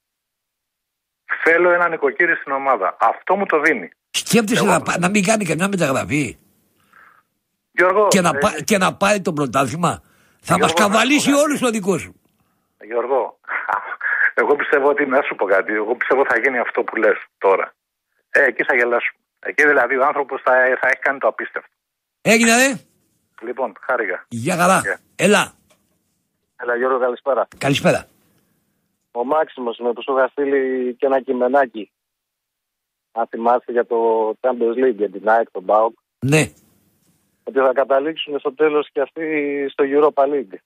Θέλω ένα νοικοκύρη στην ομάδα. Αυτό μου το δίνει. Σκέφτεσαι να μην κάνει καμιά μεταγραφή. Γιώργο, και να πάρει το πρωτάθλημα. Θα μας καβαλήσει όλους ο δικός σου. Γιώργο, εγώ πιστεύω ότι, να σου πω κάτι, εγώ πιστεύω θα γίνει αυτό που λες τώρα. Εκεί θα γελάσουμε. Εκεί δηλαδή ο άνθρωπος θα έχει κάνει το απίστευτο. Έγινε ρε. Λοιπόν, χάρηκα. Γεια χαρά. Έλα Γιώργο, καλησπέρα. Καλησπέρα. Ο Μάξιμος με που σου είχα στείλει και ένα κειμενάκι. Αν θυμάστε για το Champions League, για την ΑΕΚ, τον ΠΑΟΚ. Ναι. Ότι θα καταλήξουν στο τέλος και αυτοί στο Europa League.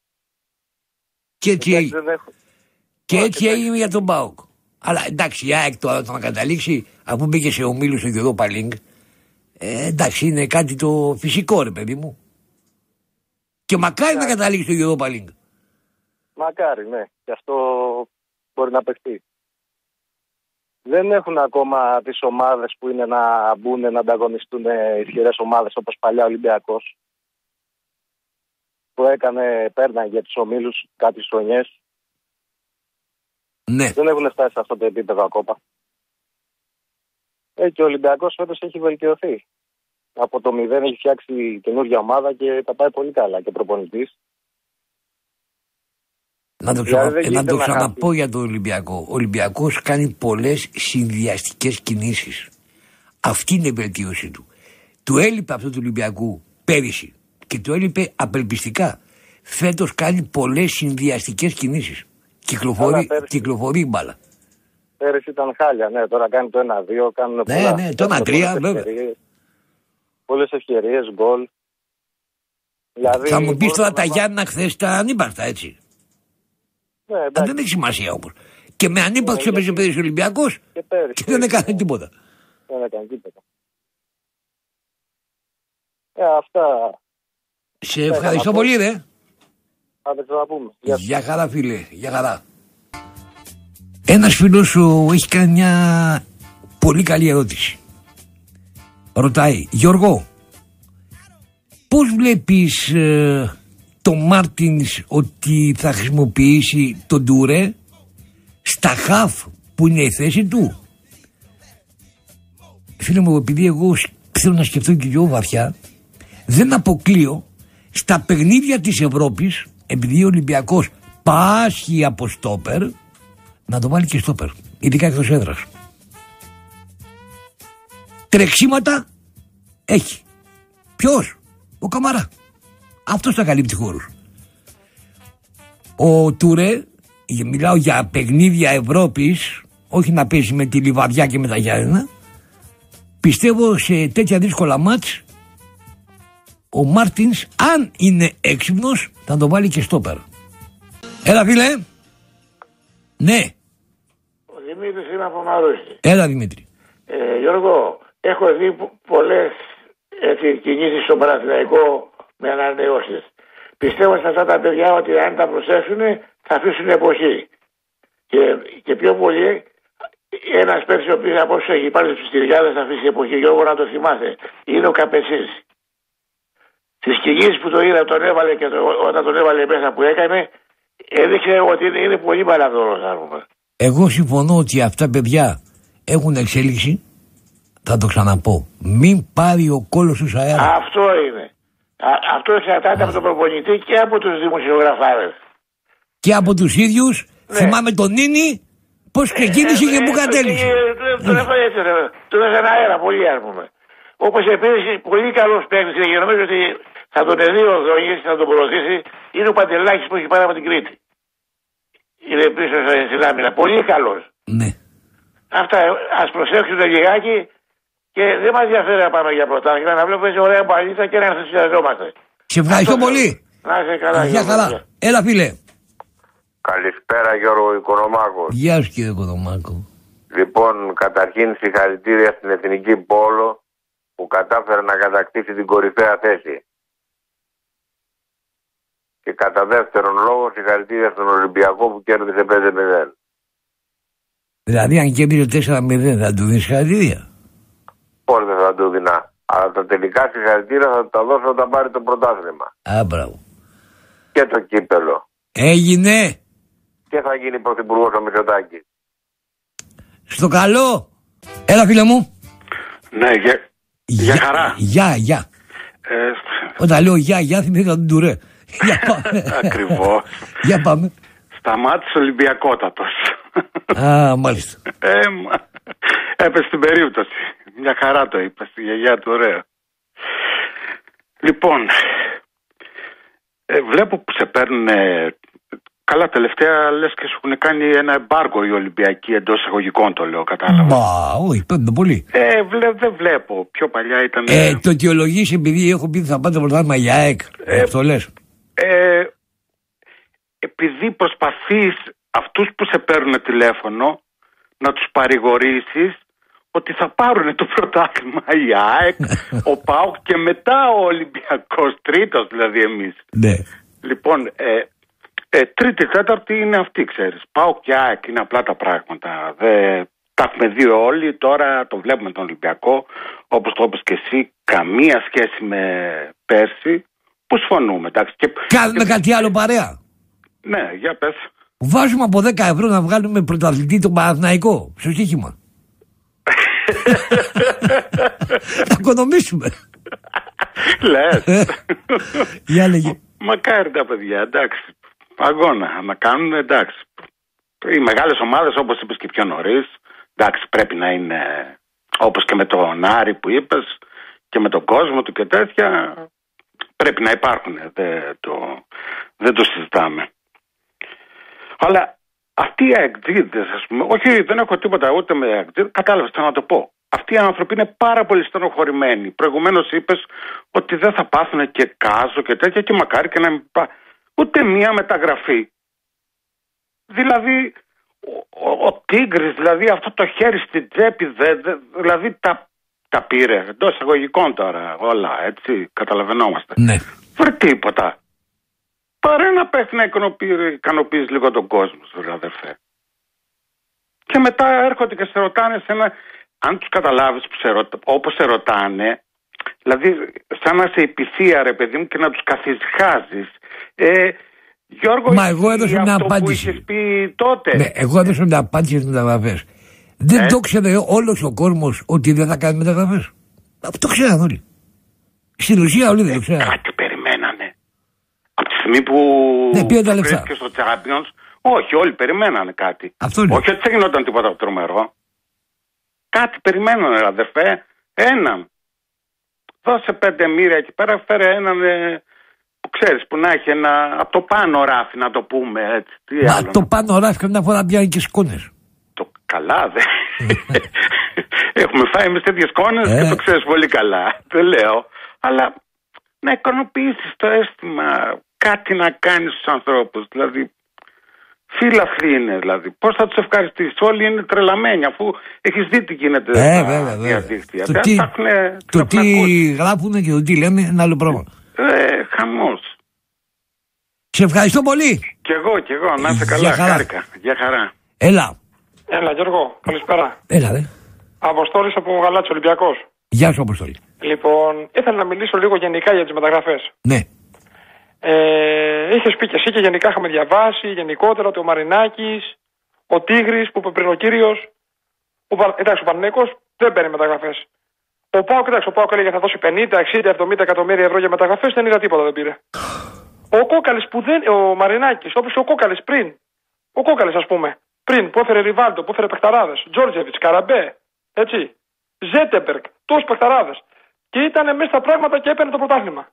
Και έτσι έγινε για τον ΠΑΟΚ. Αλλά εντάξει, η ΑΕΚ τώρα το να καταλήξει, αφού μπήκε σε ομίλους στο Europa League, εντάξει, είναι κάτι το φυσικό, ρε παιδί μου. Και μακάρι να καταλήξει στο Europa League. Μακάρι, ναι. Και αυτό μπορεί να παιχτεί. Δεν έχουν ακόμα τις ομάδες που είναι να μπουν, να ανταγωνιστούν ισχυρές ομάδες όπως παλιά Ολυμπιακός. Που πέρναγε για τους ομίλους κάποιες χρονιές. Ναι. Δεν έχουν φτάσει σε αυτό το επίπεδο ακόμα. Και ο Ολυμπιακός φέτος έχει βελτιωθεί. Από το 0 έχει φτιάξει καινούργια ομάδα και τα πάει πολύ καλά και προπονητής. Να το ξαναπώ για τον Ολυμπιακό. Ο Ολυμπιακός κάνει πολλές συνδυαστικές κινήσεις. Αυτή είναι η βελτίωση του. Του έλειπε αυτό του Ολυμπιακού πέρυσι και του έλειπε απελπιστικά. Φέτος κάνει πολλές συνδυαστικές κινήσεις. Κυκλοφορεί η μπάλα. Πέρυσι ήταν χάλια, ναι. Τώρα κάνει το 1-2, κάνουν πολλά. Ναι, το 1-3 βέβαια. Πολλές ευκαιρίες, γκολ. Δηλαδή, θα μου πεις τώρα τα Γιάννα χθες τα ανύπαρκτα, έτσι. Ναι, δεν έχει σημασία όμως. Και με ανύπαρκτος έπαιζε πέρυσι ο Ολυμπιακός και δεν έκανε τίποτα. Δεν έκανε τίποτα. Αυτά. Σε ευχαριστώ πολύ, ρε. Άντε ξαναπούμε. Γεια χαρά, φίλε. Γεια χαρά. Ένας φίλος σου έχει κάνει μια πολύ καλή ερώτηση. Ρωτάει, Γιώργο, πώς βλέπεις το Μάρτινς ότι θα χρησιμοποιήσει τον Τουρέ στα χαφ που είναι η θέση του? Φίλε μου, επειδή εγώ θέλω να σκεφτώ και πιο βαθιά, δεν αποκλείω στα παιχνίδια της Ευρώπης, επειδή ο Ολυμπιακός πάσχει από στόπερ, να το βάλει και στόπερ, ειδικά εκτός έδρας. Τρεξίματα έχει. Ποιος? Ο Καμαρά. Αυτός θα καλύπτει χώρους. Ο Τουρέ, μιλάω για παιχνίδια Ευρώπης, όχι να παίζει με τη Λιβαδιά και με τα Γιάννενα, πιστεύω σε τέτοια δύσκολα μάτς ο Μάρτινς, αν είναι έξυπνος, θα το βάλει και στόπερ. Έλα, φίλε. Ναι. Ο Δημήτρης είναι από Μαρούσι. Έλα, Δημήτρη. Γιώργο, έχω δει πολλές κινήσεις στο Παναθηναϊκό με ανανεώσεις. Πιστεύω σε αυτά τα παιδιά ότι αν τα προσέξουν θα αφήσουν εποχή. Και πιο πολύ ένας παίκτης ο οποίος από όσους έχει πάρει στους Τυριάδες θα αφήσει εποχή, Γιώργο, να το θυμάσαι. Είναι ο Καπεσής. Στις κινήσεις που το είδα, τον έβαλε και όταν τον έβαλε μέσα που έκανε, έδειξε ότι είναι πολύ μπαλαδόρος. Εγώ συμφωνώ ότι αυτά παιδιά έχουν εξέλιξη. Θα το ξαναπώ. Μην πάρει ο κόλος τους αέρα. Αυτό είναι. Αυτό εξαρτάται από τον προπονητή και από τους δημοσιογραφάρες. Και από τους ίδιους. Ναι. Θυμάμαι τον Νίνη πώς ξεκίνησε και που κατέληξε. Του έδωσαν αέρα πολύ, ας πούμε. Όπως επίσης πολύ καλός παίκτης και νομίζω ότι θα τον δει ο Δόνης, θα τον προωθήσει, είναι ο Παντελάκης που έχει πάρει από την Κρήτη. Είναι πίσω στην άμυνα. Πολύ καλός. Ναι. Αυτά ας προσέξουμε λιγάκι και δεν μας ενδιαφέρει να πάμε για πρωτάθλημα, να βλέπουμε σε ωραία παλίτσα και να ενθουσιαζόμαστε. Σε ευχαριστώ πολύ. Να είσαι καλά. Γεια χαρά. Έλα, φίλε. Καλησπέρα, Γιώργο Οικονομάκο. Γεια σου, κύριε Οικονομάκο. Λοιπόν, καταρχήν συγχαρητήρια στην Εθνική Πόλο που κατάφερε να κατακτήσει την κορυφαία θέση. Και κατά δεύτερον λόγο, συγχαρητήρια στον Ολυμπιακό που κέρδισε 5-0. Δηλαδή, αν κέρδισε 4-0, θα του δίνεις συγχαρητήρια? Πώς δεν θα του δίνα. Αλλά τα τελικά συγχαρητήρια θα τα δώσω όταν πάρει το πρωτάθλημα. Α, μπράβο. Και το κύπελο. Έγινε. Και θα γίνει πρωθυπουργός ο Μητσοτάκης. Στο καλό. Έλα, φίλε μου. Ναι, για χαρά. Γεια. Όταν λέω γεια, θυμήθηκα τον Τουρέ. Ακριβώς. Για πάμε. Σταμάτησε Ολυμπιακότατος. Α, μάλιστα. Έπεσε στην περίπτωση. Μια χαρά το είπα στη γιαγιά του, ωραία. Λοιπόν, βλέπω που σε παίρνουν. Καλά, τελευταία λες και σου έχουν κάνει ένα εμπάργκο οι Ολυμπιακοί, εντός εισαγωγικών το λέω, κατάλαβα. Μα, όχι, παίρνουν πολύ. Δεν βλέπω. Πιο παλιά ήταν. Το αιτιολογείς επειδή έχω πει θα πάτε πρωτάθλημα για ΑΕΚ. Αυτό λες. Επειδή προσπαθείς αυτούς που σε παίρνουν τηλέφωνο να τους παρηγορήσεις ότι θα πάρουν το πρωτάθλημα η ΑΕΚ, ο ΠΑΟΚ και μετά ο Ολυμπιακός, τρίτος δηλαδή εμείς. Ναι. Λοιπόν, τρίτη, τέταρτη είναι αυτή, ξέρεις. ΠΑΟΚ και ΑΕΚ είναι απλά τα πράγματα. Τα έχουμε δει όλοι, τώρα το βλέπουμε τον Ολυμπιακό, όπως το είπες και εσύ, καμία σχέση με πέρσι, που συμφωνούμε, εντάξει. Κάνουμε κάτι άλλο παρέα. Ναι, για πες. Βάζουμε από 10 ευρώ να βγάλουμε πρωταθλητή τον Παναθηναϊκό στο στοίχημα. Να οικονομήσουμε. Λες. Για λέγε. Μακάρι τα παιδιά, εντάξει. Αγώνα να κάνουν, εντάξει. Οι μεγάλες ομάδες, όπως είπες και πιο νωρίς, εντάξει, πρέπει να είναι όπως και με τον Άρη που είπες και με τον κόσμο του και τέτοια, πρέπει να υπάρχουν. Δεν το συζητάμε. Αλλά αυτοί οι αεκτζίδες, ας πούμε, όχι, δεν έχω τίποτα ούτε με αεκτζίδες, κατάλαβες, θέλω να το πω. αυτοί οι άνθρωποι είναι πάρα πολύ στενοχωρημένοι. Προηγουμένως είπες ότι δεν θα πάθουν και κάζο και τέτοια και μακάρι και να μην ούτε μία μεταγραφή. Δηλαδή ο Τίγκρης, δηλαδή αυτό το χέρι στην τσέπη, δηλαδή τα πήρε εντός εισαγωγικών τώρα όλα, έτσι, καταλαβαίνόμαστε. Ναι. Βρε τίποτα. Παρά να παίχνει να ικανοποιείς λίγο τον κόσμο, αδερφέ. Και μετά έρχονται και σε ρωτάνε σε ένα, αν τους καταλάβεις όπως σε ρωτάνε, δηλαδή σαν να σε υπηθεία ρε παιδί μου και να τους καθησυχάζεις. Γιώργο, μα εγώ έδωσα μια απάντηση. Που είχες πει τότε. Ναι, εγώ έδωσα μια απάντηση στις μεταγραφές. Δεν το ξέρε όλος ο κόσμος ότι δεν θα κάνει μεταγραφές. Αυτό το ξέραν όλοι. Στην ουσία όλοι δεν το ξέραν. Κάτι περιμένανε. Από τη στιγμή που πήρε τα λεφτά και στο Champions, όχι, όλοι περιμένανε κάτι. Αυτό είναι. Όχι ότι δεν γινόταν τίποτα τρομερό. Κάτι περιμένανε, αδερφέ. Έναν. Δώσε 5 μοίρια εκεί πέρα, φέρε έναν που ξέρεις που να έχει ένα από το πάνω ράφι, να το πούμε έτσι. Τι μα άλλο, το πάνω ράφι καμιά φορά πιάνει και σκόνες. Το καλά δε. Έχουμε φάει εμείς τέτοιες σκόνες και το ξέρεις πολύ καλά. Δεν λέω. Αλλά να ικανοποιήσεις το αίσθημα, κάτι να κάνεις στους ανθρώπους. Δηλαδή, φίλαθλοι είναι δηλαδή. Πώς θα τους ευχαριστήσεις? Όλοι είναι τρελαμένοι αφού έχεις δει τι γίνεται στα διαδίκτυα. Το τι γράφουνε και το τι λέμε είναι άλλο πρόβλημα. Χαμός. Σε ευχαριστώ πολύ. Κι εγώ, να είσαι καλά. Χάρηκα. Γεια χαρά. Έλα Γιώργο, καλησπέρα. Έλα δε. Αποστόλης από Γαλάτσι, Ολυμπιακός. Γεια σου Αποστόλη. Λοιπόν, ήθελα να μιλήσω λίγο γενικά για τις μεταγραφές. Ναι. Είχες πει και εσύ και γενικά είχαμε διαβάσει γενικότερα ότι ο Μαρινάκης, ο Τίγρης που είπε πριν ο κύριος, εντάξει ο Παναθηναϊκός δεν παίρνει μεταγραφές. Ο ΠΑΟΚ έλεγε θα δώσει 50, 60, 70 εκατομμύρια ευρώ για μεταγραφές, δεν είδα τίποτα, δεν πήρε. Ο Κόκαλης ο Μαρινάκης, όπως και ο Κόκαλης πριν. Ο Κόκαλης ας πούμε, πριν που έφερε Ριβάλτο, που έφερε παιχταράδες, Τζόρτζεβιτς, Καραμπέ, έτσι, Ζέτεμπεργκ, τόσους παιχταράδες. Και ήταν μέσα στα πράγματα και έπαιρνε το πρωτάθλημα.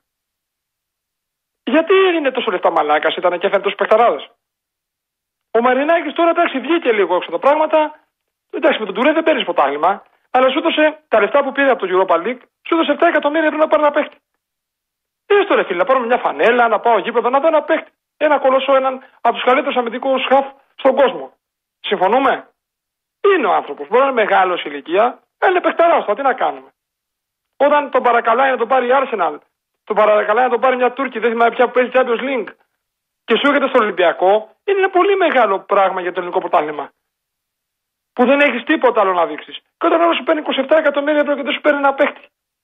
Γιατί είναι τόσο λεφτά μαλάκας, ήταν και έφερε τόσους παιχταράδες. Ο Μαρινάκης τώρα εντάξει βγήκε λίγο έξω τα πράγματα. Εντάξει με τον Τουρέ δεν παίρνει πρωτάθλημα, αλλά σου έδωσε τα λεφτά που πήρε από το Europa League, σου έδωσε 7 εκατομμύρια ευρώ να πάρει ένα παίχτη. Έστω ρε φίλε, να πάρω μια φανέλα, να πάω γήπεδο, να δω ένα παίχτη. Ένα κολοσσό, έναν από τους καλύτερους αμυντικούς χαφ στον κόσμο. Συμφωνούμε? Είναι ο άνθρωπος. Μπορεί να είναι μεγάλος ηλικία, είναι παιχταράς, τι να κάνουμε. Όταν τον παρακαλάει να τον πάρει η Arsenal, τον παρακαλάει να τον πάρει μια Τούρκη, δεν θυμάμαι πια που παίζει Champions League, και σου έρχεται στο Ολυμπιακό, είναι ένα πολύ μεγάλο πράγμα για το ελληνικό πρωτάθλημα. Που δεν έχει τίποτα άλλο να δείξει. Και όταν άλλο σου παίρνει 27 εκατομμύρια ευρώ και δεν σου παίρνει ένα παίχτη.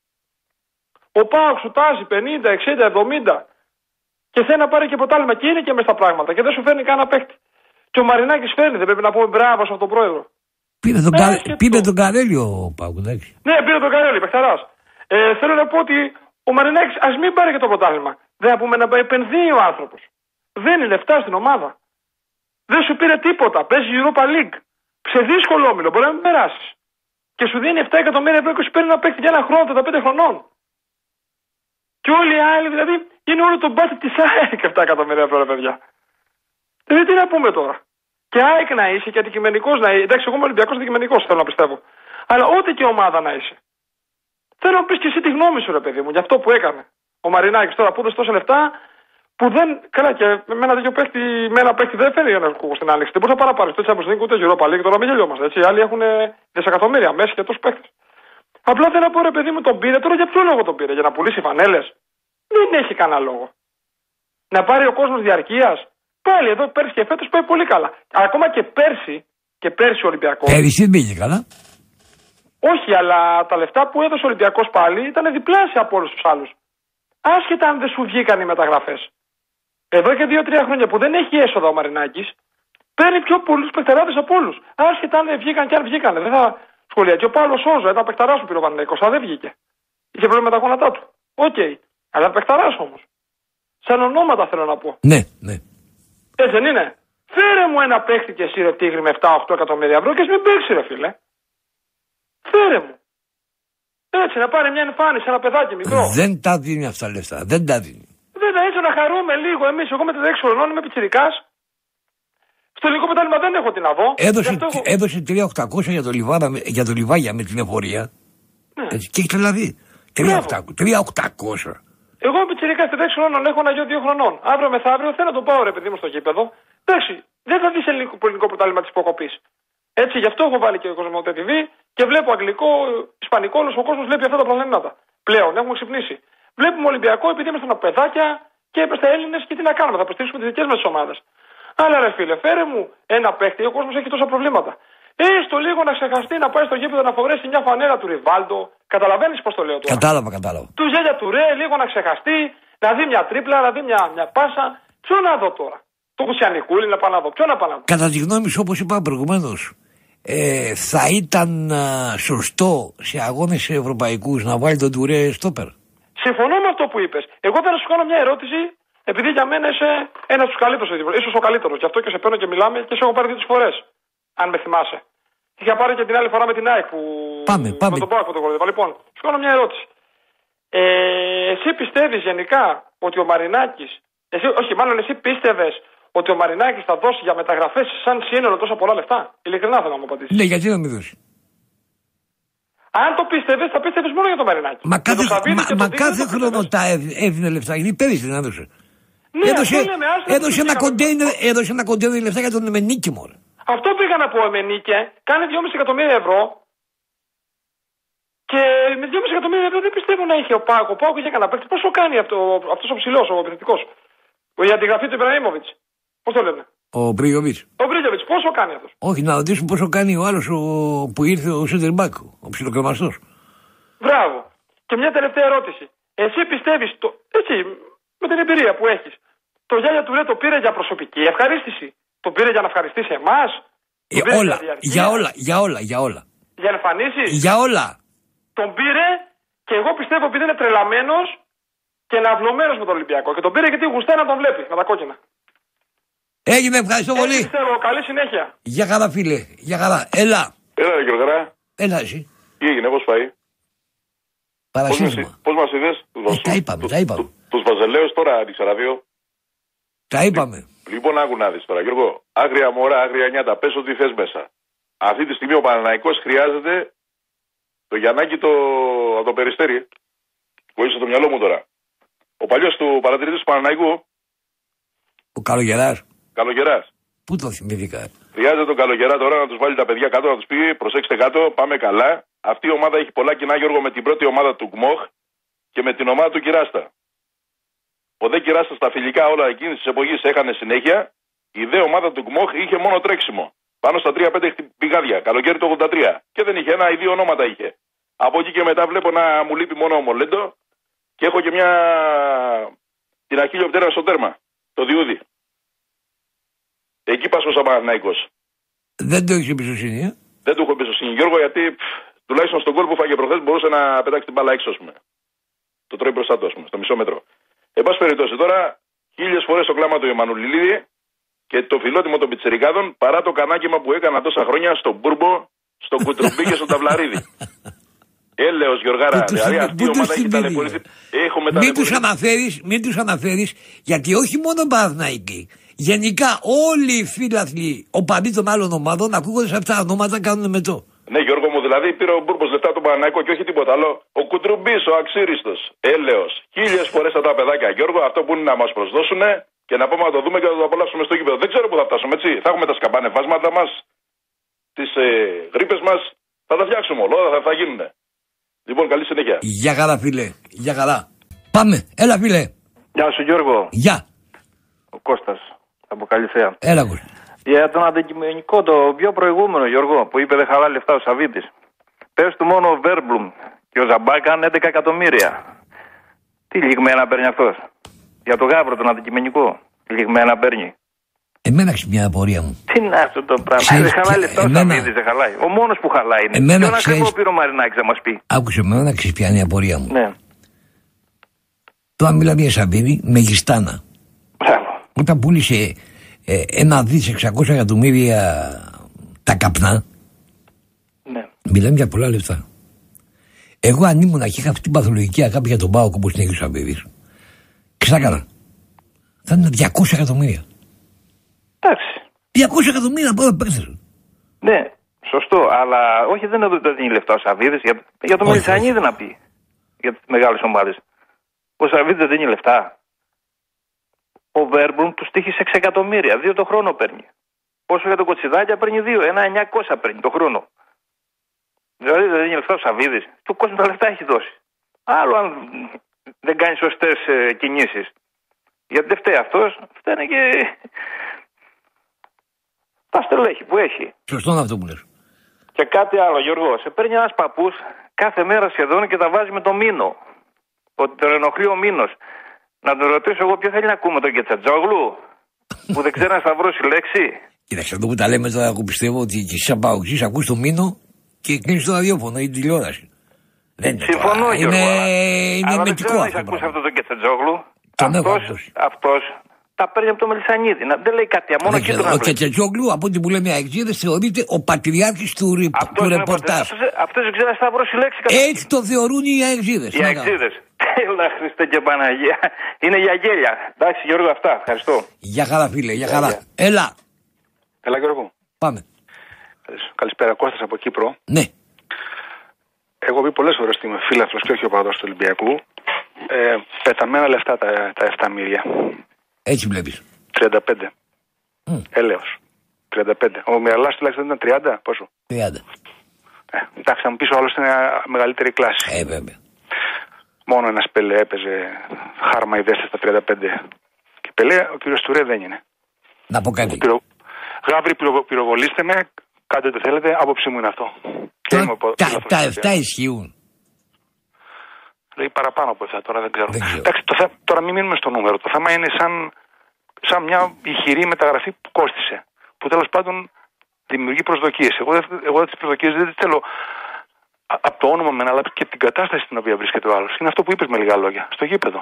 Ο ΠΑΟΚ σου τάζει 50, 60, 70 και θέλει να πάρει και πρωτάθλημα και είναι και μέσα στα πράγματα και δεν σου φέρνει κανένα παίχτη. Και ο Μαρινάκης φέρνει, δεν πρέπει να πούμε μπράβο σε αυτόν τον πρόεδρο. Πήρε τον Καρέλιο ο ΠΑΟΚ, εντάξει. Ναι, πήρε τον Καρέλιο, παιχταράς. Θέλω να πω ότι ο Μαρινάκης ας μην πάρει και το πρωτάθλημα. Δεν θα πούμε να επενδύει ο άνθρωπος. Δίνει λεφτά στην ομάδα. Δεν σου πήρε τίποτα. Παίζει Europa League. Σε δύσκολο όμιλο, μπορεί να μην περάσει. Και σου δίνει 7 εκατομμύρια ευρώ και σου παίρνει ένα παίκτη για ένα χρόνο, 35 χρονών. Και όλοι οι άλλοι, δηλαδή, είναι όλο το μπάτι τη ΑΕΚ 7 εκατομμύρια ευρώ, ρε παιδιά. Δηλαδή, τι να πούμε τώρα. Και ΑΕΚ να είσαι και αντικειμενικό να είσαι. Εντάξει, εγώ είμαι Ολυμπιακός αντικειμενικός, θέλω να πιστεύω. Αλλά ό,τι και ομάδα να είσαι. Θέλω να πει και εσύ τη γνώμη σου, ρε παιδί μου, για αυτό που έκανε. Ο Μαρινάκης τώρα που έδωσε τόσα λεφτά. Που δεν. Καλά, και με ένα τέτοιο παίχτη, με ένα παίχτη δεν φέρει ένα κουκού στην άνοιξη. Δεν μπορεί να παραπάρει το Champions League ούτε Europa League, τώρα μην γελιόμαστε. Έτσι. Άλλοι έχουν δισεκατομμύρια μέσα και τόσους παίχτες. Απλά θέλω να πω ρε παιδί μου τον πήρε, τώρα για ποιο λόγο τον πήρε, για να πουλήσει φανέλες? Δεν έχει κανένα λόγο. Να πάρει ο κόσμος διαρκείας. Πάλι εδώ πέρσι και φέτος πάει πολύ καλά. Ακόμα και πέρσι ο Ολυμπιακός. Πέρσι πήγε καλά. Όχι, αλλά τα λεφτά που έδωσε ο Ολυμπιακός πάλι ήταν διπλάσια από όλους τους άλλους. Άσχετα αν δεν σου βγήκαν οι μεταγραφές. Εδώ και 2-3 χρόνια που δεν έχει έσοδα ο Μαρινάκης, παίρνει πιο πολλούς παιχτεράδες από όλους. Άσχετα αν δεν βγήκαν και αν βγήκαν. Δεν θα σχολιάζει. Και ο Παύλος Σόζο, ένα παιχταράς που πήρε ο Παναθηναϊκός, δεν βγήκε. Είχε πρόβλημα με τα γόνατά του. Οκ. Αλλά παιχταράς όμως. Σαν ονόματα θέλω να πω. Ναι, ναι. Έτσι δεν είναι? Φέρε μου ένα παίχτη και εσύ ρε Τίγρη με 7-8 εκατομμύρια ευρώ και ας μην παίξει ρε φίλε. Φέρε μου. Έτσι να πάρει μια εμφάνιση, ένα παιδάκι μικρό. Δεν τα δίνει αυτά λεφτά. Δεν τα δίνει. Βέβαια έτσι να χαρούμε λίγο εμείς. Εγώ με τα 6 χρονών είμαι πιτσιρικάς. Στο ελληνικό πρωτάθλημα δεν έχω τι να δω. Έδωσε 3.800 για το Λιβάγια με την εφορία. Ναι. Και έχει τρελαθεί. 3.800. Εγώ είμαι πιτσιρικάς 36 χρονών, έχω ένα γιο 2 χρονών. Αύριο μεθαύριο θέλω να τον πάω ρε παιδί μου στο γήπεδο. Εντάξει, δεν θα δει ελληνικό πρωτάθλημα τη υποκοπή. Έτσι, γι' αυτό έχω βάλει και Κοσμοτέ TV και βλέπω αγγλικό, ισπανικό, όλο ο κόσμο βλέπει αυτά τα πρωταθλήματα. Πλέον έχουμε ξυπνήσει. Βλέπουμε Ολυμπιακό επειδή ήμασταν παιδάκια και έπρεπε Έλληνες και τι να κάνουμε, θα προστίξουμε τις δικές μας ομάδες. Αλλά ρε φίλε, φέρε μου ένα παίχτη, ο κόσμος έχει τόσα προβλήματα. Έστω λίγο να ξεχαστεί να πάει στο γήπεδο να φορέσει μια φανέλα του Ριβάλντο. Καταλαβαίνεις πώς το λέω τώρα. Κατάλαβα. Του Ζέλια του Ρε, λίγο να ξεχαστεί, να δει μια τρίπλα, να δει μια πάσα. Ποιο να δω τώρα. Το Κουσιανικούλη να πάω να δω. Ποιο να πάω να δω. Κατά τη γνώμη σου, όπως είπα προηγουμένως, θα ήταν σωστό σε αγώνες ευρωπαϊκούς να βάλει τον Τουρέ στόπερ? Συμφωνώ με αυτό που είπες. Εγώ θα σου κάνω μια ερώτηση, επειδή για μένα είσαι ένας από τους καλύτερους, ίσως ο καλύτερος. Γι' αυτό και σε παίρνω και μιλάμε και σε έχω πάρει 2 φορές. Αν με θυμάσαι. Είχα πάρει και την άλλη φορά με την ΑΕΚ που. Πάμε. Με τον Πάκο το κορδεύα. Λοιπόν, σου κάνω μια ερώτηση. Εσύ πιστεύεις γενικά ότι ο Μαρινάκης. Εσύ πίστευες ότι ο Μαρινάκης θα δώσει για μεταγραφές σαν σύνολο τόσα πολλά λεφτά? Ειλικρινά θέλω να μου απαντήσεις. Ναι, γιατί να μην δώσει. Αν το πίστευες, θα πίστευες μόνο για το Μαρινάκη. Μα κάθε χρόνο τα έδινε λεφτά. Γιατί πέρυσι την έδωσε. Ναι, έδωσε ένα κοντέινερ λεφτά για τον Εμενίκη μόνο. Αυτό πήγα να πω, Εμενίκε. Κάνει 2,5 εκατομμύρια ευρώ. Και με 2,5 εκατομμύρια ευρώ δεν πιστεύω να είχε ο Πάκο. Ο Πάκο είχε κανένα παίκτη. Πόσο κάνει αυτός ο ψηλός, ο επιθετικός? Η αντιγραφή του Ιμπραήμοβιτς. Πώς το λένε? Ο Μπρίγοβιτς. Πόσο κάνει αυτός? Όχι, να ρωτήσουμε πόσο κάνει ο άλλος που ήρθε ο Σέντερμπακ, ο ψιλοκρεμαστός. Μπράβο. Και μια τελευταία ερώτηση. Εσύ πιστεύεις, έτσι, με την εμπειρία που έχεις, το Γιάννια του Ρε το πήρε για προσωπική ευχαρίστηση? Το πήρε για να ευχαριστήσει εμάς? Για όλα. Για εμφανίσεις? Για όλα. Τον πήρε και εγώ πιστεύω επειδή είναι τρελαμένος και ναυλωμένος με τον Ολυμπιακό. Και τον πήρε γιατί γουστάει να τον βλέπει με τα κόκκινα. Έγινε, ευχαριστώ πολύ. Καλή συνέχεια. Για χαρά, φίλε. Για χαρά. Έλα, Γιώργαρα. Έλα εσύ. Τι έγινε, πώς πάει? Παρασύνθημα. Πώς μας είδες? Τα είπαμε. Τους Βαζελαίους τώρα ανοίξα ράδιο. Τα είπαμε. Λοιπόν, άκου να δεις τώρα, Γιώργο. Άγρια μωρά, άγρια νιάτα. Πες ό,τι θες μέσα. Αυτή τη στιγμή ο Παναναϊκός χρειάζεται το Γιαννάκη από το Περιστέρι. Βοήθησε το μυαλό μου τώρα. Ο παλιός του παρατηρητής του Παναναϊκού. Ο Καλογεράς. Καλογεράς. Πού το θυμήθηκα? Χρειάζεται τον Καλογερά τώρα να τους βάλει τα παιδιά κάτω, να τους πει: προσέξτε κάτω, πάμε καλά. Αυτή η ομάδα έχει πολλά κοινά, Γιώργο, με την πρώτη ομάδα του ΚΜΟΧ και με την ομάδα του Κυράστα. Ο δε Κυράστα στα φιλικά όλα εκείνη τη εποχή έχανε συνέχεια. Η δε ομάδα του ΚΜΟΧ είχε μόνο τρέξιμο. Πάνω στα 3-5 πηγάδια. Καλοκαίρι το 83. Και δεν είχε 1 ή 2 ονόματα είχε. Από εκεί και μετά βλέπω να μου λείπει μόνο ο Μολέντο και έχω και την Αχίλιο Πτέρα στο τέρμα. Το Διούδη. Εκεί πάσχω σαν Παναθηναϊκός. Δεν το έχει εμπιστοσύνη, Δεν του έχω εμπιστοσύνη, Γιώργο, γιατί τουλάχιστον στον γκολ που φάγε προχθές μπορούσε να πετάξει την μπάλα έξω, ας πούμε. Το τρώει μπροστά του, ας πούμε, στο μισό μέτρο. Εν πάση περιπτώσει, τώρα 1000 φορές το κλάμα του Εμμανουλίδη και το φιλότιμο των πιτσιρικάδων παρά το κανάκιμα που έκανα τόσα χρόνια στον Μπούρμπο, στον Κουτρουμπί και στον Ταυλαρίδη. Έλεος Γιωργάρα, δηλαδή αυτή η ομάδα έχει ταλαιπωρηθεί. Μην τους αναφέρεις, γιατί όχι μόνο Παναθηναϊκοί. Γενικά όλοι οι φίλαθλοι, οπαδοί των άλλων ομάδων, ακούγονται σε αυτά τα ονόματα, κάνουν μετό. Ναι, Γιώργο μου, δηλαδή πήρε ο Μπούρμπος λεφτά του Παναναϊκού και όχι τίποτα άλλο. Ο Κουτρουμπής, ο αξίριστος. Έλεος. 1000 φορές αυτά τα παιδάκια, Γιώργο, αυτό που είναι να μας προσδώσουν και να πούμε να το δούμε και να το απολαύσουμε στο γήπεδο. Δεν ξέρω πού θα φτάσουμε, έτσι. Θα έχουμε τα σκαμπανεβάσματα μας, τις γρίπες μας, θα τα φτιάξουμε όλα, θα γίνουν. Λοιπόν, καλή συνέχεια. Για χαρά, φίλε. Για χαρά. Πάμε. Έλα, φίλε. Γεια σου, Γιώργο. Γεια. Ο Κώστας από Καλυθέα. Έλα, Κώστα. Για τον αντικειμενικό, το πιο προηγούμενο, Γιώργο, που είπε δεν χαλάει λεφτά ο Σαββίτης. Πες του μόνο ο Βέρμπλουμ και ο Ζαμπάκαν 11 εκατομμύρια. Τι λιγμένα παίρνει αυτός? Για τον Γάβρο, τον αντικειμενικό. Λιγμένα παίρνει. Εμένα έχει μια απορία μου. Τι είναι αυτό το πράγμα? Δεν χαλάει λεφτά ο Σαββίτης, δεν χαλάει. Ο μόνος που χαλάει είναι. Εμένα ποιον ακριβό πήρε ο Μαρινάκης να μας πει? Άκουσε, εμένα ξέρεις ποια είναι η απορία μου. Ναι. Τώρα μιλάμε για Σαββίδη με γιστάνα. Μπράβο. Όταν πούλησε 1.600.000 εκατομμύρια τα καπνά, ναι, μιλάμε για πολλά λεφτά. Εγώ αν ήμουν και είχα αυτή την παθολογική αγάπη για τον ΠΑΟΚ όπως την έχει ο Σαββίδης, και θα έκανα, θα ήταν 200 εκατομμύρια. Εντάξει. 200 εκατομμύρια από εδώ παίξε. Ναι, σωστό, αλλά όχι, δεν δίνει λεφτά ο Σαββίδης. Για το Μελισσανίδη να πει. Για τις μεγάλες ομάδες. Ο Σαββίδης δεν δίνει λεφτά. Ο Βέρμπρουμ του τύχησε 6 εκατομμύρια. 2 το χρόνο παίρνει. Όσο για τον Κοτσιδάκια παίρνει 2. Ένα 900 παίρνει το χρόνο. Δηλαδή δεν δίνει λεφτά ο Σαββίδης. Του κόσμου τα λεφτά έχει δώσει. Άλλο αν δεν κάνει σωστές κινήσεις. Γιατί δεν φταίει αυτός, φταίνε και τα στελέχη που έχει. Σωστό είναι αυτό που λες. Και κάτι άλλο, Γιώργο. Σε παίρνει ένας παππούς κάθε μέρα σχεδόν και τα βάζει με το Μίνο. Ότι τον ενοχλεί ο Μίνος. Να τον ρωτήσω εγώ ποιο θέλει να ακούμε, τον Κετσατζόγλου, που δεν ξέρει να σταυρώσει λέξη. Κοίταξε, αυτό που τα λέμε τώρα, εγώ πιστεύω ότι και εσύ απαγωγής ακούς το Μίνο και κλείνεις το ραδιόφωνο ή την τηλεόραση. Συμφωνώ, Γιώργο. Είναι αλλά μετικό δεν ξέρω αυτό. να ακούσει αυτό τον Κετσατζόγλου. Αυτός τα παίρνει από το Μελισσανίδη. Δεν λέει κάτι, μόνο εκεί τον Ο Κετσατζόγλου, από ό,τι που λέμε οι αεξίδες, θεωρείται ο πατριάρχης του ρεπορτάζ. Αυτός δεν ξέρει να σταυρώσει λέξη. Έτσι το θεωρούν οι αεξίδες. Οι αεξίδες. Έλα, Χριστέ και Παναγία. Είναι για γέλια. Εντάξει, Γιώργο, αυτά. Ευχαριστώ. Για χαρά, φίλε, για χαρά. Έλα. Έλα, Γιώργο. Πάμε. Καλησπέρα, Κώστας από Κύπρο. Ναι. Έχω πει πολλές φορές ότι είμαι φίλαθλος και όχι ο παδός του Ολυμπιακού. Πεταμένα λεφτά τα 7 μίλια. Έτσι βλέπεις. 35. Έλεος. 35. Ο Μιραλάς τουλάχιστον ήταν 30. Πόσο? 30. Εντάξει, θα μου πεις ο άλλος είναι μεγαλύτερη κλάση. Βέβαια. Μόνο ένας Πελέ έπαιζε χάρμα ιδέστε στα 35. Και Πελέ, ο κύριος Τουρέ δεν είναι. Να πω κάτι. Γάβρι, πυροβολήστε με, κάντε ό,τι θέλετε, άποψή μου είναι αυτό. Τα 7 ισχύουν. Λέει παραπάνω από 7, τώρα δεν ξέρω. Εντάξει, τώρα μην μείνουμε στο νούμερο. Το θέμα είναι σαν μια ηχηρή μεταγραφή που κόστισε. Που τέλος πάντων δημιουργεί προσδοκίες. Εγώ τις προσδοκίες δεν τις θέλω από το όνομα μεν, αλλά και την κατάσταση στην οποία βρίσκεται ο άλλος. Είναι αυτό που είπες με λίγα λόγια, στο γήπεδο.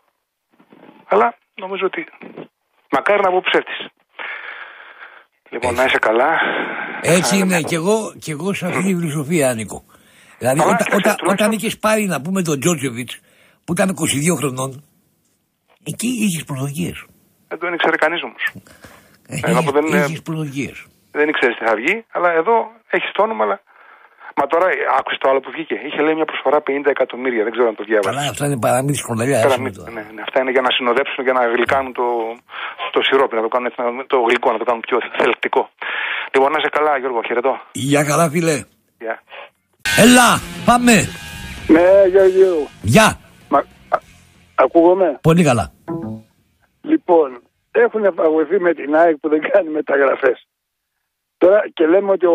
Αλλά νομίζω ότι μακάρι να βγω ψεύτης. Λοιπόν, να είσαι καλά. Έτσι είναι και εγώ σε αυτή τη φιλοσοφία ανήκω. Δηλαδή όταν είχες πάρει να πούμε τον Τζόρτζεβιτς που ήταν 22 χρονών, εκεί είχες προσδοκίες. Δεν το ήξερε κανείς όμως. Είχες προσδοκίες. Δεν ήξερες τι θα βγει, αλλά εδώ έχεις το όνομα, αλλά... Μα τώρα άκουσες το άλλο που βγήκε. Είχε λέει μια προσφορά 50 εκατομμύρια, δεν ξέρω αν το διάβασες. Καλά, αυτά είναι παραμύθι σκονταλιά. Ναι, αυτά είναι για να συνοδέψουν και να γλυκάνουν το σιρόπι, να το κάνουν έτσι, το γλυκό, να το κάνουν πιο θελκτικό. Λοιπόν, να είσαι καλά, Γιώργο, χαιρετώ. Γεια καλά, φίλε. Γεια. Έλα, πάμε. Ναι, Γιώργο. Γεια. Ακούγομαι. Πολύ καλά. Λοιπόν, έχουν παγωθεί με την ΑΕΚ που δεν κάνει μεταγραφές. Τώρα και λέμε ότι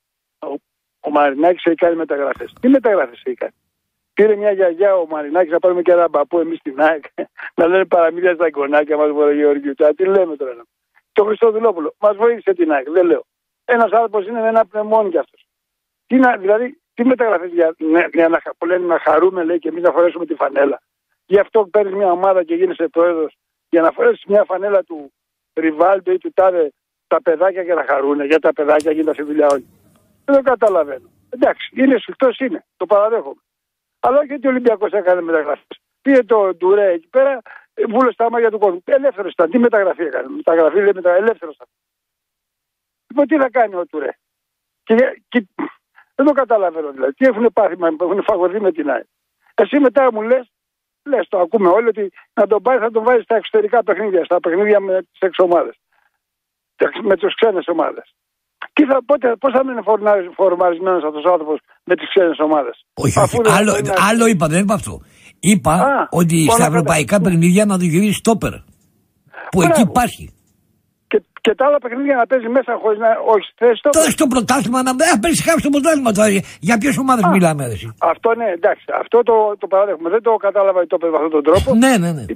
ο Μαρινάκης έχει κάνει μεταγραφές. Τι μεταγραφές έχει κάνει? Πήρε μια γιαγιά ο Μαρινάκης να πάρουμε και έναν παππού εμείς στην ΑΕΚ να λένε παραμύθια στα εικονάκια μας, Βορειογεωργίου. Τι λέμε τώρα? Το Χριστοδουλόπουλο μας βοήθησε την ΑΕΚ, δεν λέω. Ένας άνθρωπος είναι με ένα πνευμόνι κι αυτός. Δηλαδή, τι μεταγραφές που λένε να χαρούμε, λέει, και εμείς να φορέσουμε τη φανέλα. Γι' αυτό παίρνεις μια ομάδα και γίνεσαι πρόεδρος για να φορέσεις μια φανέλα του Ριβάλντο ή του Τάδε τα παιδάκια και να χαρούνε. Για τα παιδάκια γίνεται αυτή η δουλειά όλοι. Δεν το καταλαβαίνω. Εντάξει, είναι σφιχτός, είναι. Το παραδέχομαι. Αλλά και ο Ολυμπιακός έκανε μεταγραφές. Πήγε το Ντουρέ εκεί πέρα, βούλωσε τα μάτια του κόσμου. Ελεύθερος ήταν. Τι μεταγραφή έκανε? Μεταγραφή λέει ελεύθερος ήταν. Λοιπόν, τι θα κάνει ο Ντουρέ? Και δεν το καταλαβαίνω δηλαδή. Τι έχουν πάθει, έχουν φαγωθεί με την ΑΕΚ. Εσύ μετά μου λες, το ακούμε όλοι, ότι να τον πάει, θα τον βάζει στα εξωτερικά παιχνίδια, στα παιχνίδια με τις εξωμάδες. Με τις ξένες ομάδες. Πώς θα είναι φορμαρισμένος αυτός ο άνθρωπος με τις ξένες ομάδες? Όχι, άλλο είπα, δεν είπα αυτό. Είπα ότι στα ευρωπαϊκά παιχνίδια να το γυρίσει στόπερ. Που εκεί υπάρχει. Και τα άλλα παιχνίδια να παίζει μέσα χωρίς να. Όχι, θες το. Τώρα στο πρωτάθλημα να παίζει κάποιο στο πρωτάθλημα. Για ποιες ομάδες μιλάμε, εσύ? Αυτό ναι, εντάξει. Αυτό το παραδέχομαι. Δεν το κατάλαβα ότι το έπαιζε με αυτόν τον τρόπο. Ναι.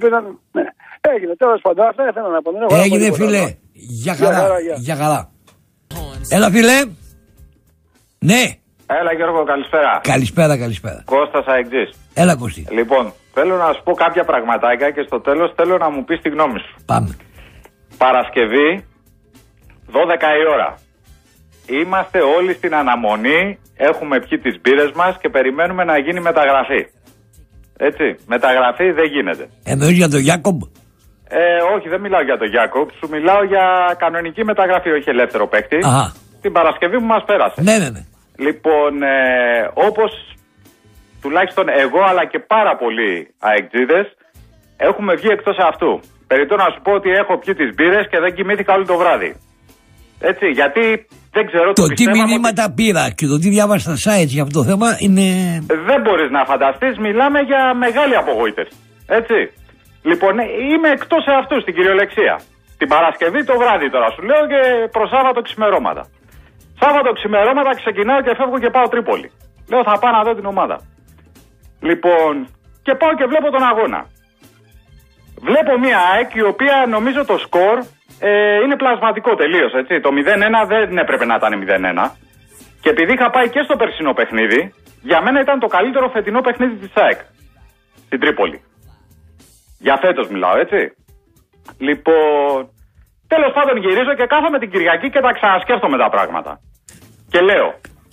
Έγινε. Τέλος πάντων, αυτά ήθελα να πω. Έγινε, φίλε. Για χαρά. Έλα, φίλε. Ναι. Έλα, Γιώργο, καλησπέρα. Καλησπέρα. Κώστας Αεκτζής. Έλα, Κώστη. Λοιπόν, θέλω να σου πω κάποια πραγματάκια και στο τέλος θέλω να μου πεις τη γνώμη σου. Πάμε. Παρασκευή, 12 η ώρα. Είμαστε όλοι στην αναμονή, έχουμε πιει τις μπύρες μας και περιμένουμε να γίνει μεταγραφή. Έτσι, μεταγραφή δεν γίνεται. Εννοείς για τον Γιάκομπ? Όχι, δεν μιλάω για τον Γιάκοπ. Σου μιλάω για κανονική μεταγραφή, όχι ελεύθερο παίκτη. Την Παρασκευή που μας πέρασε. Ναι. Λοιπόν, όπως τουλάχιστον εγώ αλλά και πάρα πολλοί αεκτζίδες έχουμε βγει εκτός αυτού. Περιττώ να σου πω ότι έχω πιει τις μπύρες και δεν κοιμήθηκα όλο το βράδυ. Έτσι, γιατί δεν ξέρω το τι μηνύματα πήρα και το τι διάβασα στα sites για αυτό το θέμα είναι... Δεν μπορείς να φανταστείς, μιλάμε για μεγάλη απογοήτευση. Έτσι. Λοιπόν, είμαι εκτός αυτού στην κυριολεξία. Την Παρασκευή το βράδυ τώρα σου λέω και προ Σάββατο ξημερώματα. Σάββατο ξημερώματα ξεκινάω και φεύγω και πάω Τρίπολη. Λέω θα πάω να δω την ομάδα. Λοιπόν, και πάω και βλέπω τον αγώνα. Βλέπω μια ΑΕΚ η οποία νομίζω το σκορ είναι πλασματικό τελείως, έτσι. Το 0-1 δεν έπρεπε να ήταν 0-1. Και επειδή είχα πάει και στο περσινό παιχνίδι, για μένα ήταν το καλύτερο φετινό παιχνίδι της ΑΕΚ. Στην Τρίπολη. Για φέτος μιλάω, έτσι. Λοιπόν, τέλος πάντων γυρίζω και κάθομαι την Κυριακή και τα ξανασκέφτομαι τα πράγματα. Και λέω,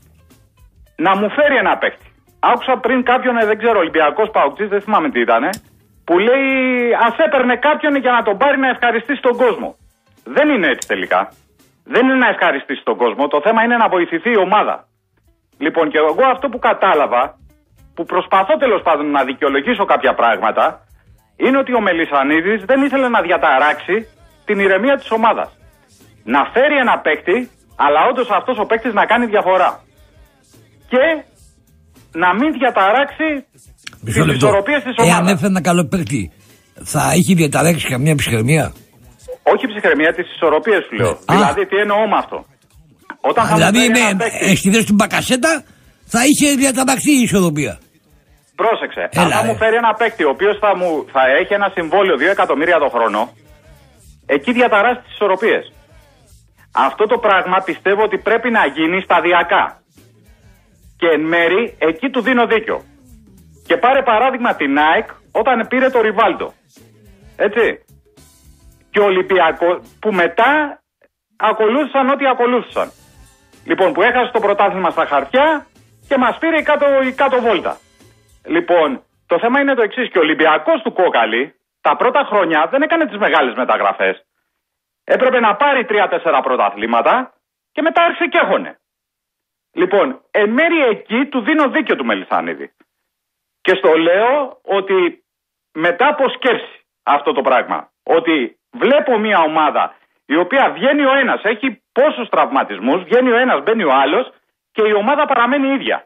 να μου φέρει ένα παίκτη. Άκουσα πριν κάποιον, δεν ξέρω, Ολυμπιακός Παοκτζής, δεν θυμάμαι τι ήτανε, που λέει ας έπαιρνε κάποιον για να τον πάρει να ευχαριστήσει τον κόσμο. Δεν είναι έτσι τελικά. Δεν είναι να ευχαριστήσει τον κόσμο. Το θέμα είναι να βοηθηθεί η ομάδα. Λοιπόν, και εγώ αυτό που κατάλαβα, που προσπαθώ τέλος πάντων να δικαιολογήσω κάποια πράγματα, είναι ότι ο Μελισσανίδης δεν ήθελε να διαταράξει την ηρεμία της ομάδας. Να φέρει ένα παίκτη, αλλά όντως αυτός ο παίκτης να κάνει διαφορά. Και να μην διαταράξει τις ισορροπίες της ομάδας. Εάν έφερε ένα καλό παίκτη, θα είχε διαταράξει καμία ψυχραιμία? Όχι ψυχραιμία, τις ισορροπίες σου λέω. Δηλαδή, τι εννοώ με αυτό. Όταν δηλαδή, στη θέση του Μπακασέτα θα είχε διαταραχθεί η ισορροπία. Πρόσεξε. Αν θα μου φέρει ένα παίκτη ο οποίος θα έχει ένα συμβόλαιο 2 εκατομμύρια το χρόνο, εκεί διαταράσει τις ισορροπίες. Αυτό το πράγμα πιστεύω ότι πρέπει να γίνει σταδιακά. Και εν μέρη εκεί του δίνω δίκιο. Και πάρε παράδειγμα την ΑΕΚ όταν πήρε το Ριβάλντο. Έτσι. Και ο Ολυμπιακός που μετά ακολούθησαν ό,τι ακολούθησαν. Λοιπόν, που έχασε το πρωτάθλημα στα χαρτιά και μας πήρε η κάτω βόλτα. Λοιπόν, το θέμα είναι το εξής. Και ο Ολυμπιακός του Κόκαλη τα πρώτα χρόνια δεν έκανε τις μεγάλες μεταγραφές. Έπρεπε να πάρει 3-4 πρωταθλήματα και μετά άρχισε και έχωνε. Λοιπόν, εν μέρει εκεί του δίνω δίκιο του Μελισσανίδη. Και στο λέω ότι μετά από σκέψη αυτό το πράγμα, ότι βλέπω μια ομάδα η οποία βγαίνει ο ένας, έχει πόσους τραυματισμούς, βγαίνει ο ένας, μπαίνει ο άλλος και η ομάδα παραμένει ίδια.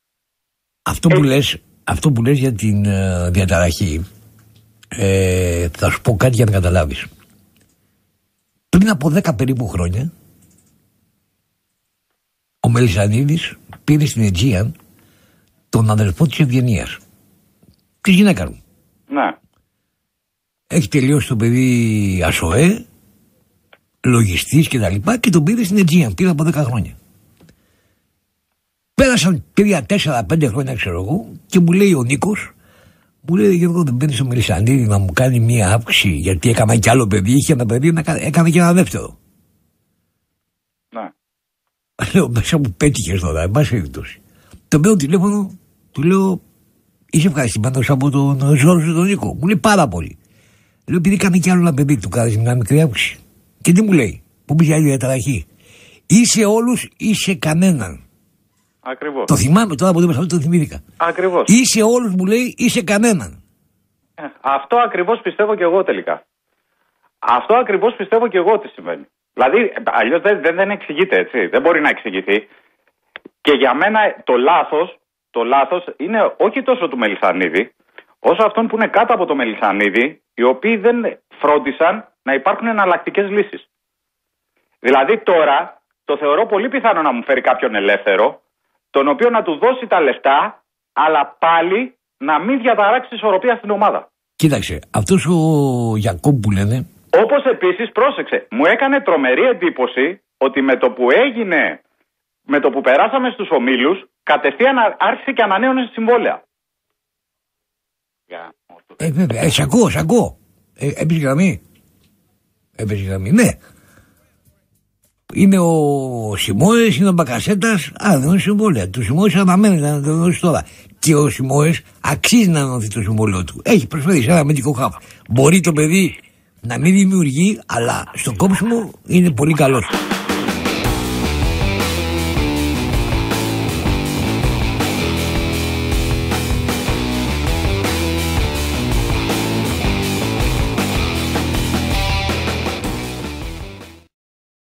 Αυτό που λες για την διαταραχή, θα σου πω κάτι για να καταλάβεις. Πριν από 10 περίπου χρόνια, ο Μελισσανίδης πήρε στην Αιτζίαν τον αδελφό της Ευγενίας, της γυναίκας μου. Ναι. Έχει τελειώσει το παιδί ΑΣΟΕ, λογιστής και τα λοιπά, και τον πήρε στην Αιτζίαν, πήρε από 10 χρόνια. Πέρασαν 3-4-5 χρόνια, ξέρω εγώ, και μου λέει ο Νίκος, μου λέει Γιώργο, δεν παίρνεις το Μελισσανίδη να μου κάνει μία αύξηση, γιατί έκανα κι άλλο παιδί, είχε ένα παιδί, έκανε και ένα δεύτερο. Ναι. Λέω, μέσα μου πέτυχες τώρα, εν πάση περιπτώσει. Τον παίρνω τηλέφωνο, του λέω, είσαι ευχαριστημένος από τον Ζόρζο τον Νίκο? Μου λέει πάρα πολύ. Λέω, επειδή έκανε κι άλλο ένα παιδί, του κάνεις μια μικρή αύξηση. Και τι μου λέει, που μπήκε άλλη διαταραχή. Είσαι όλους, είσαι κανέναν. Ακριβώς. Το θυμάμαι τώρα που είπες αυτό, το θυμήθηκα. Ακριβώς. Είσαι όλους, μου λέει, είσαι κανέναν. Αυτό ακριβώς πιστεύω και εγώ τελικά. Αυτό ακριβώς πιστεύω και εγώ ότι συμβαίνει. Δηλαδή, αλλιώς δεν εξηγείται, έτσι. Δεν μπορεί να εξηγηθεί. Και για μένα το λάθος είναι όχι τόσο του Μελισσανίδη, όσο αυτών που είναι κάτω από το Μελισσανίδη, οι οποίοι δεν φρόντισαν να υπάρχουν εναλλακτικές λύσεις. Δηλαδή τώρα, το θεωρώ πολύ πιθανό να μου φέρει κάποιον ελεύθερο, τον οποίο να του δώσει τα λεφτά, αλλά πάλι να μην διαταράξει τη ισορροπία στην ομάδα. Κοίταξε, αυτός ο Γιακόμπ που λένε. Όπως επίσης, πρόσεξε, μου έκανε τρομερή εντύπωση ότι με το που περάσαμε στους ομίλους, κατευθείαν άρχισε και ανανέωνε συμβόλαια. Βέβαια, σ' ακούω. Έπαιζε γραμμή, ναι. Είναι ο Σιμόες, είναι ο Μπακασέτας. Δεν είναι συμβόλαια. Του Σιμόες αναμένει να το δώσει τώρα. Και ο Σιμόες αξίζει να ανανεωθεί το συμβόλαιο του. Έχει προσφέρει σε ένα αμυντικό χάφ. Μπορεί το παιδί να μην δημιουργεί, αλλά στο κόψιμο είναι πολύ καλός.